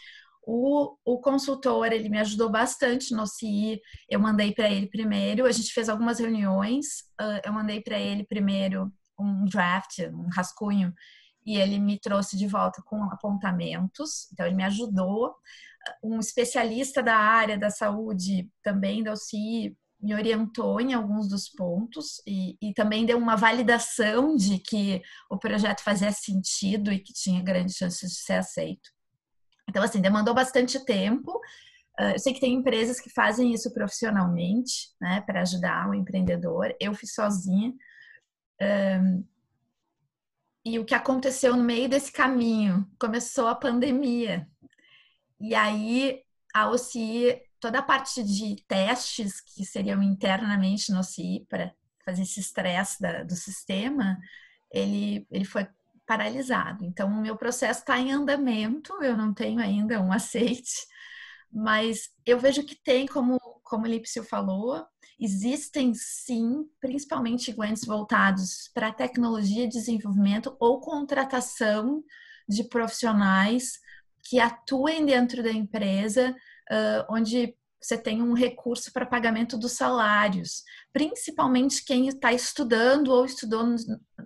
O consultor, ele me ajudou bastante no CI, eu mandei para ele primeiro, a gente fez algumas reuniões, eu mandei para ele primeiro um draft, um rascunho, e ele me trouxe de volta com apontamentos, então ele me ajudou. Um especialista da área da saúde, também da UCI, me orientou em alguns dos pontos e também deu uma validação de que o projeto fazia sentido e que tinha grandes chances de ser aceito. Então, assim, demandou bastante tempo. Eu sei que tem empresas que fazem isso profissionalmente, né, para ajudar o empreendedor. Eu fiz sozinha. E o que aconteceu no meio desse caminho? Começou a pandemia. E aí, a OCI, toda a parte de testes que seriam internamente no OCI para fazer esse estresse do sistema, ele foi paralisado. Então, o meu processo está em andamento, eu não tenho ainda um aceite, mas eu vejo que tem, como o Lípcio falou, existem sim, principalmente grants voltados para tecnologia, desenvolvimento ou contratação de profissionais que atuem dentro da empresa, onde você tem um recurso para pagamento dos salários, principalmente quem está estudando ou estudou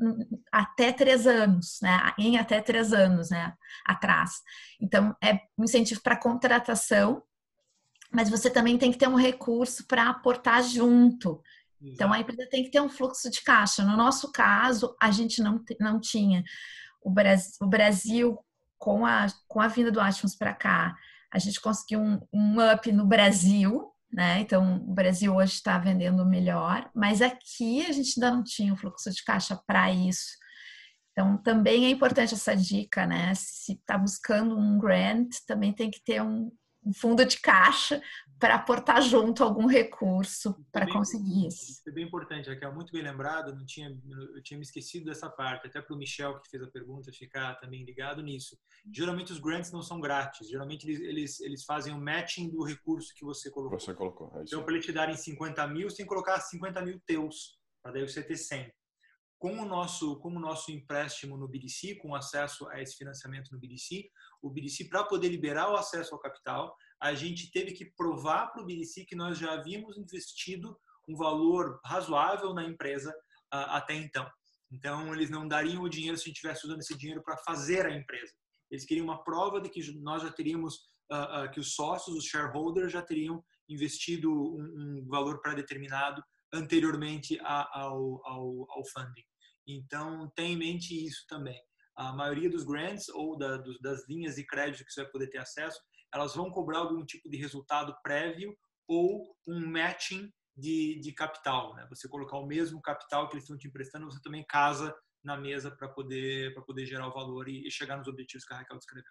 até 3 anos, né? Em até 3 anos, né? Atrás. Então, é um incentivo para contratação, mas você também tem que ter um recurso para aportar junto. Então, a empresa tem que ter um fluxo de caixa. No nosso caso, a gente não tinha. O Brasil, com a vinda do Atmos para cá, a gente conseguiu um up no Brasil, né? Então, o Brasil hoje está vendendo melhor, mas aqui a gente ainda não tinha um fluxo de caixa para isso. Então, também é importante essa dica, né? Se está buscando um grant, também tem que ter um fundo de caixa para aportar junto algum recurso para conseguir isso. É bem importante, Raquel, muito bem lembrado, eu tinha me esquecido dessa parte, até para o Michel, que fez a pergunta, ficar também ligado nisso. Geralmente os grants não são grátis, geralmente eles fazem o matching do recurso que você colocou. É isso. Então, para eles te darem 50 mil, você tem que colocar 50 mil teus, para daí você ter 100. Como o nosso empréstimo no BDC, com acesso a esse financiamento no BDC, o BDC, para poder liberar o acesso ao capital, a gente teve que provar para o BDC que nós já havíamos investido um valor razoável na empresa até então. Então, eles não dariam o dinheiro se a gente estivesse usando esse dinheiro para fazer a empresa. Eles queriam uma prova de que nós já teríamos que os sócios, os shareholders, já teriam investido um valor pré-determinado anteriormente ao funding. Então, tenha em mente isso também. A maioria dos grants ou das linhas de crédito que você vai poder ter acesso, elas vão cobrar algum tipo de resultado prévio ou um matching de capital, né? Você colocar o mesmo capital que eles estão te emprestando, você também casa na mesa para poder gerar o valor e chegar nos objetivos que a Raquel descreveu.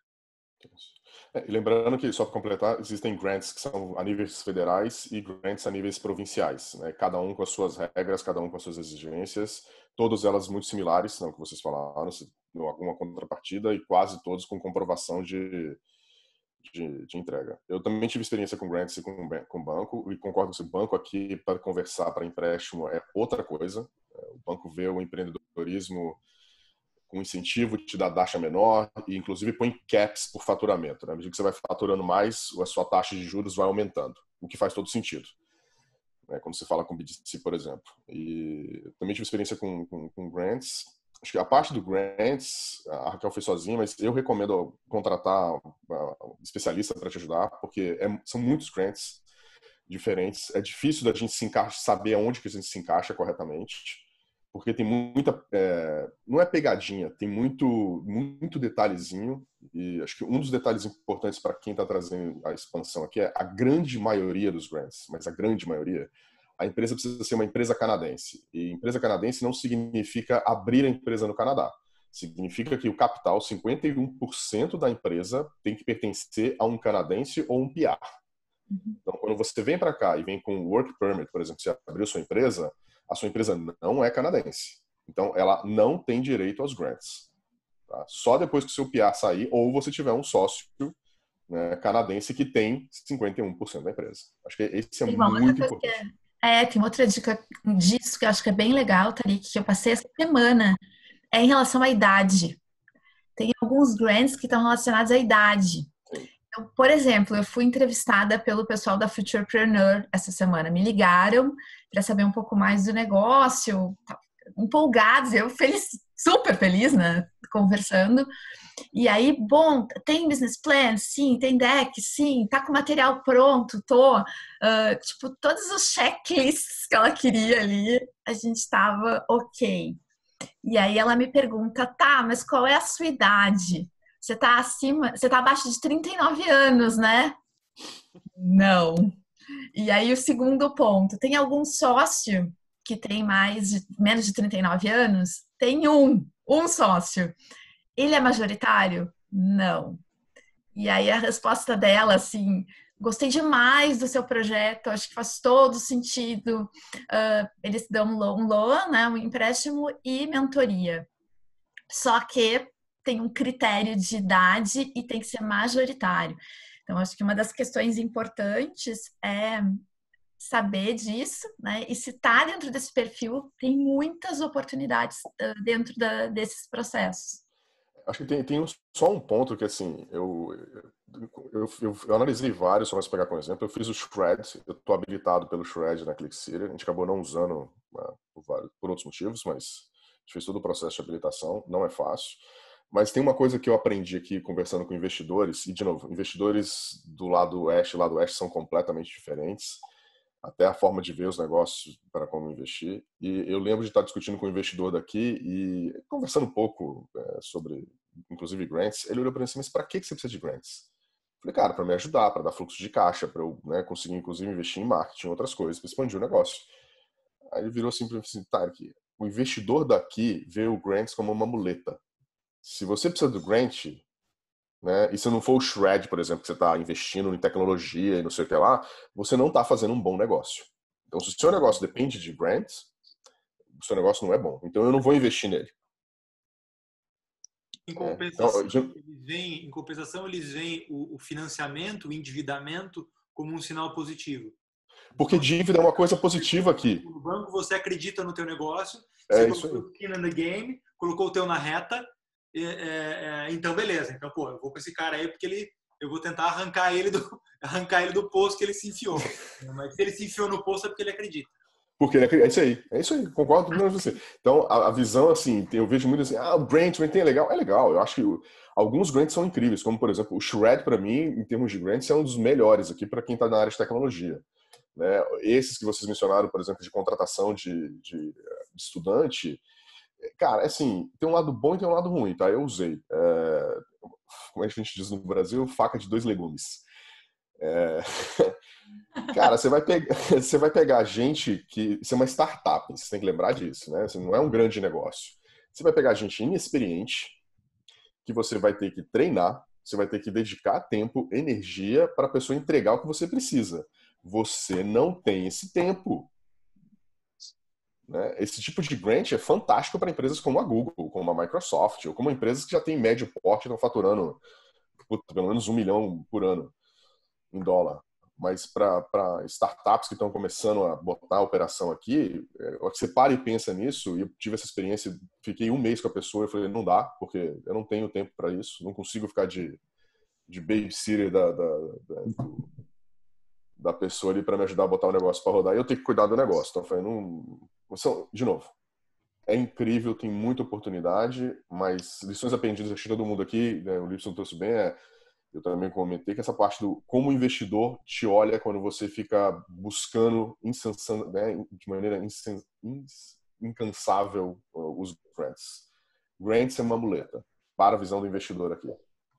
E lembrando que, só para completar, existem grants que são a níveis federais e grants a níveis provinciais, né? Cada um com as suas regras, cada um com as suas exigências, todas elas muito similares, não que vocês falaram, alguma contrapartida, e quase todos com comprovação de entrega. Eu também tive experiência com grants e com banco, e concordo com o banco aqui, para conversar para empréstimo é outra coisa. O banco vê o empreendedorismo com incentivo, te dá taxa menor e inclusive põe caps por faturamento, né? À medida que você vai faturando mais, a sua taxa de juros vai aumentando, o que faz todo sentido, né? Quando você fala com BDC, por exemplo. E também tive experiência com grants. Acho que a parte do grants, a Raquel fez sozinha, mas eu recomendo contratar um especialista para te ajudar, porque são muitos grants diferentes. É difícil da gente saber aonde que a gente se encaixa corretamente, porque tem muita... não é pegadinha, tem muito detalhezinho. E acho que um dos detalhes importantes para quem está trazendo a expansão aqui é a grande maioria dos grants, mas a grande maioria, a empresa precisa ser uma empresa canadense. E empresa canadense não significa abrir a empresa no Canadá. Significa que o capital, 51% da empresa, tem que pertencer a um canadense ou um PR. Então, quando você vem para cá e vem com work permit, por exemplo, você abriu sua empresa, a sua empresa não é canadense. Então, ela não tem direito aos grants. Tá? Só depois que o seu PR sair, ou você tiver um sócio, né, canadense que tem 51% da empresa. Acho que esse é muito importante. Tem outra dica disso que eu acho que é bem legal, Tarik, que eu passei essa semana, é em relação à idade. Tem alguns grants que estão relacionados à idade. Então, por exemplo, eu fui entrevistada pelo pessoal da Futurepreneur essa semana. Me ligaram para saber um pouco mais do negócio, empolgados, eu feliz, super feliz, né, conversando. E aí, bom, tem business plan? Sim. Tem deck? Sim. Tá com material pronto? Tô. Tipo, todos os checklists que ela queria ali, a gente estava ok. E aí ela me pergunta, tá, mas qual é a sua idade? Você tá abaixo de 39 anos, né? Não. E aí o segundo ponto, tem algum sócio que tem menos de 39 anos? Tem um sócio. Ele é majoritário? Não. E aí a resposta dela, assim, gostei demais do seu projeto, acho que faz todo sentido. Eles dão um loan, né, um empréstimo e mentoria. Só que tem um critério de idade e tem que ser majoritário. Então, acho que uma das questões importantes é saber disso, né? E se está dentro desse perfil, tem muitas oportunidades dentro desses processos. Acho que tem só um ponto que, assim, eu analisei vários, só mais pegar como exemplo. Eu fiz o Shred, eu estou habilitado pelo Shred na ClickCity. A gente acabou não usando por outros motivos, mas a gente fez todo o processo de habilitação, não é fácil. Mas tem uma coisa que eu aprendi aqui conversando com investidores, e, de novo, investidores do lado oeste e lado oeste são completamente diferentes, até a forma de ver os negócios para como investir. E eu lembro de estar discutindo com um investidor daqui e conversando um pouco sobre, inclusive, grants. Ele olhou para mim assim, mas para que você precisa de grants? Eu falei, cara, para me ajudar, para dar fluxo de caixa, para eu conseguir, inclusive, investir em marketing, outras coisas, para expandir o negócio. Aí ele virou assim para mim assim, tá, aqui, o investidor daqui vê o grants como uma muleta. Se você precisa do grant, né, e se não for o Shred, por exemplo, que você está investindo em tecnologia e não sei o que lá, você não está fazendo um bom negócio. Então, se o seu negócio depende de grants, o seu negócio não é bom. Então, eu não vou investir nele. Em compensação, eles veem o financiamento, o endividamento como um sinal positivo. Porque dívida é uma coisa positiva aqui. No banco, você acredita no teu negócio, você colocou o skin in the game, colocou o teu na reta, então beleza. Então, pô, eu vou com esse cara aí porque eu vou tentar arrancar ele do poço que ele se enfiou. Mas se ele se enfiou no poço é porque ele acredita. Porque é isso aí, concordo com você. Então, a visão, assim, eu vejo muito assim, o grant é legal. É legal, eu acho que alguns grants são incríveis, como, por exemplo, o Shred, para mim, em termos de grants, é um dos melhores aqui para quem está na área de tecnologia. Né? Esses que vocês mencionaram, por exemplo, de contratação de estudante, cara, assim, tem um lado bom e tem um lado ruim, tá? Eu usei, como a gente diz no Brasil, faca de 2 legumes. Cara, você vai pegar gente que... Isso é uma startup, você tem que lembrar disso, né? Isso não é um grande negócio. Você vai pegar gente inexperiente, que você vai ter que treinar, você vai ter que dedicar tempo, energia para a pessoa entregar o que você precisa. Você não tem esse tempo. Né? Esse tipo de grant é fantástico para empresas como a Google, como a Microsoft, ou como empresas que já têm médio porte e estão faturando pelo menos $1 milhão por ano em dólar. Mas para startups que estão começando a botar a operação aqui, você para e pensa nisso, e eu tive essa experiência, fiquei 1 mês com a pessoa e falei, não dá, porque eu não tenho tempo para isso, não consigo ficar de babysitter da pessoa ali para me ajudar a botar o negócio para rodar, e eu tenho que cuidar do negócio. Então eu falei, de novo, é incrível, tem muita oportunidade, mas lições aprendidas, acho que todo mundo aqui, né, o Lipson trouxe bem, eu também comentei que essa parte do como o investidor te olha quando você fica buscando né, de maneira incansável os grants. Grants é uma muleta para a visão do investidor aqui.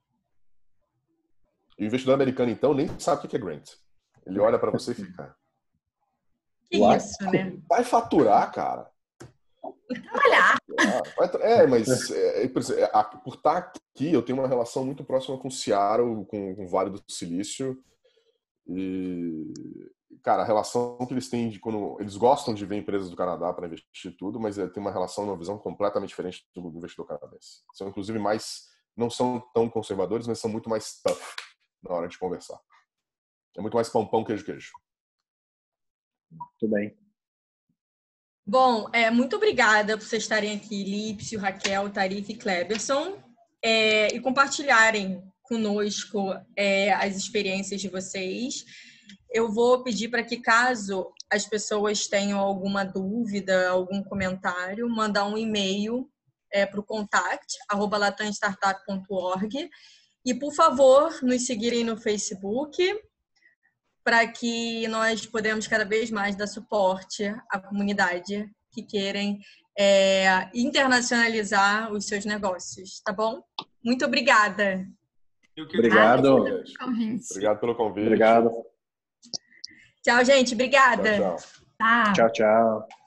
E o investidor americano, então, nem sabe o que é grant. Ele olha para você e fica... Que isso, né? Vai faturar, cara. Trabalhar. Mas por estar aqui, eu tenho uma relação muito próxima com o Seattle, com o Vale do Silício. E, cara, a relação que eles têm de quando eles gostam de ver empresas do Canadá para investir tudo, mas tem uma relação, uma visão completamente diferente do investidor canadense. São, inclusive, não são tão conservadores, mas são muito mais tough na hora de conversar. É muito mais pão, queijo, queijo. Muito bem. Bom, muito obrigada por vocês estarem aqui, Lípcio, Raquel, Tarifa e Cleberson, e compartilharem conosco as experiências de vocês. Eu vou pedir para que, caso as pessoas tenham alguma dúvida, algum comentário, mandar um e-mail para o contact@latanstartup.org e, por favor, nos seguirem no Facebook, para que nós podemos cada vez mais dar suporte à comunidade que querem internacionalizar os seus negócios, tá bom? Muito obrigada. Obrigado. Obrigado pelo convite. Obrigado. Tchau, gente. Obrigada. Tchau, tchau. Tchau. Tchau, tchau.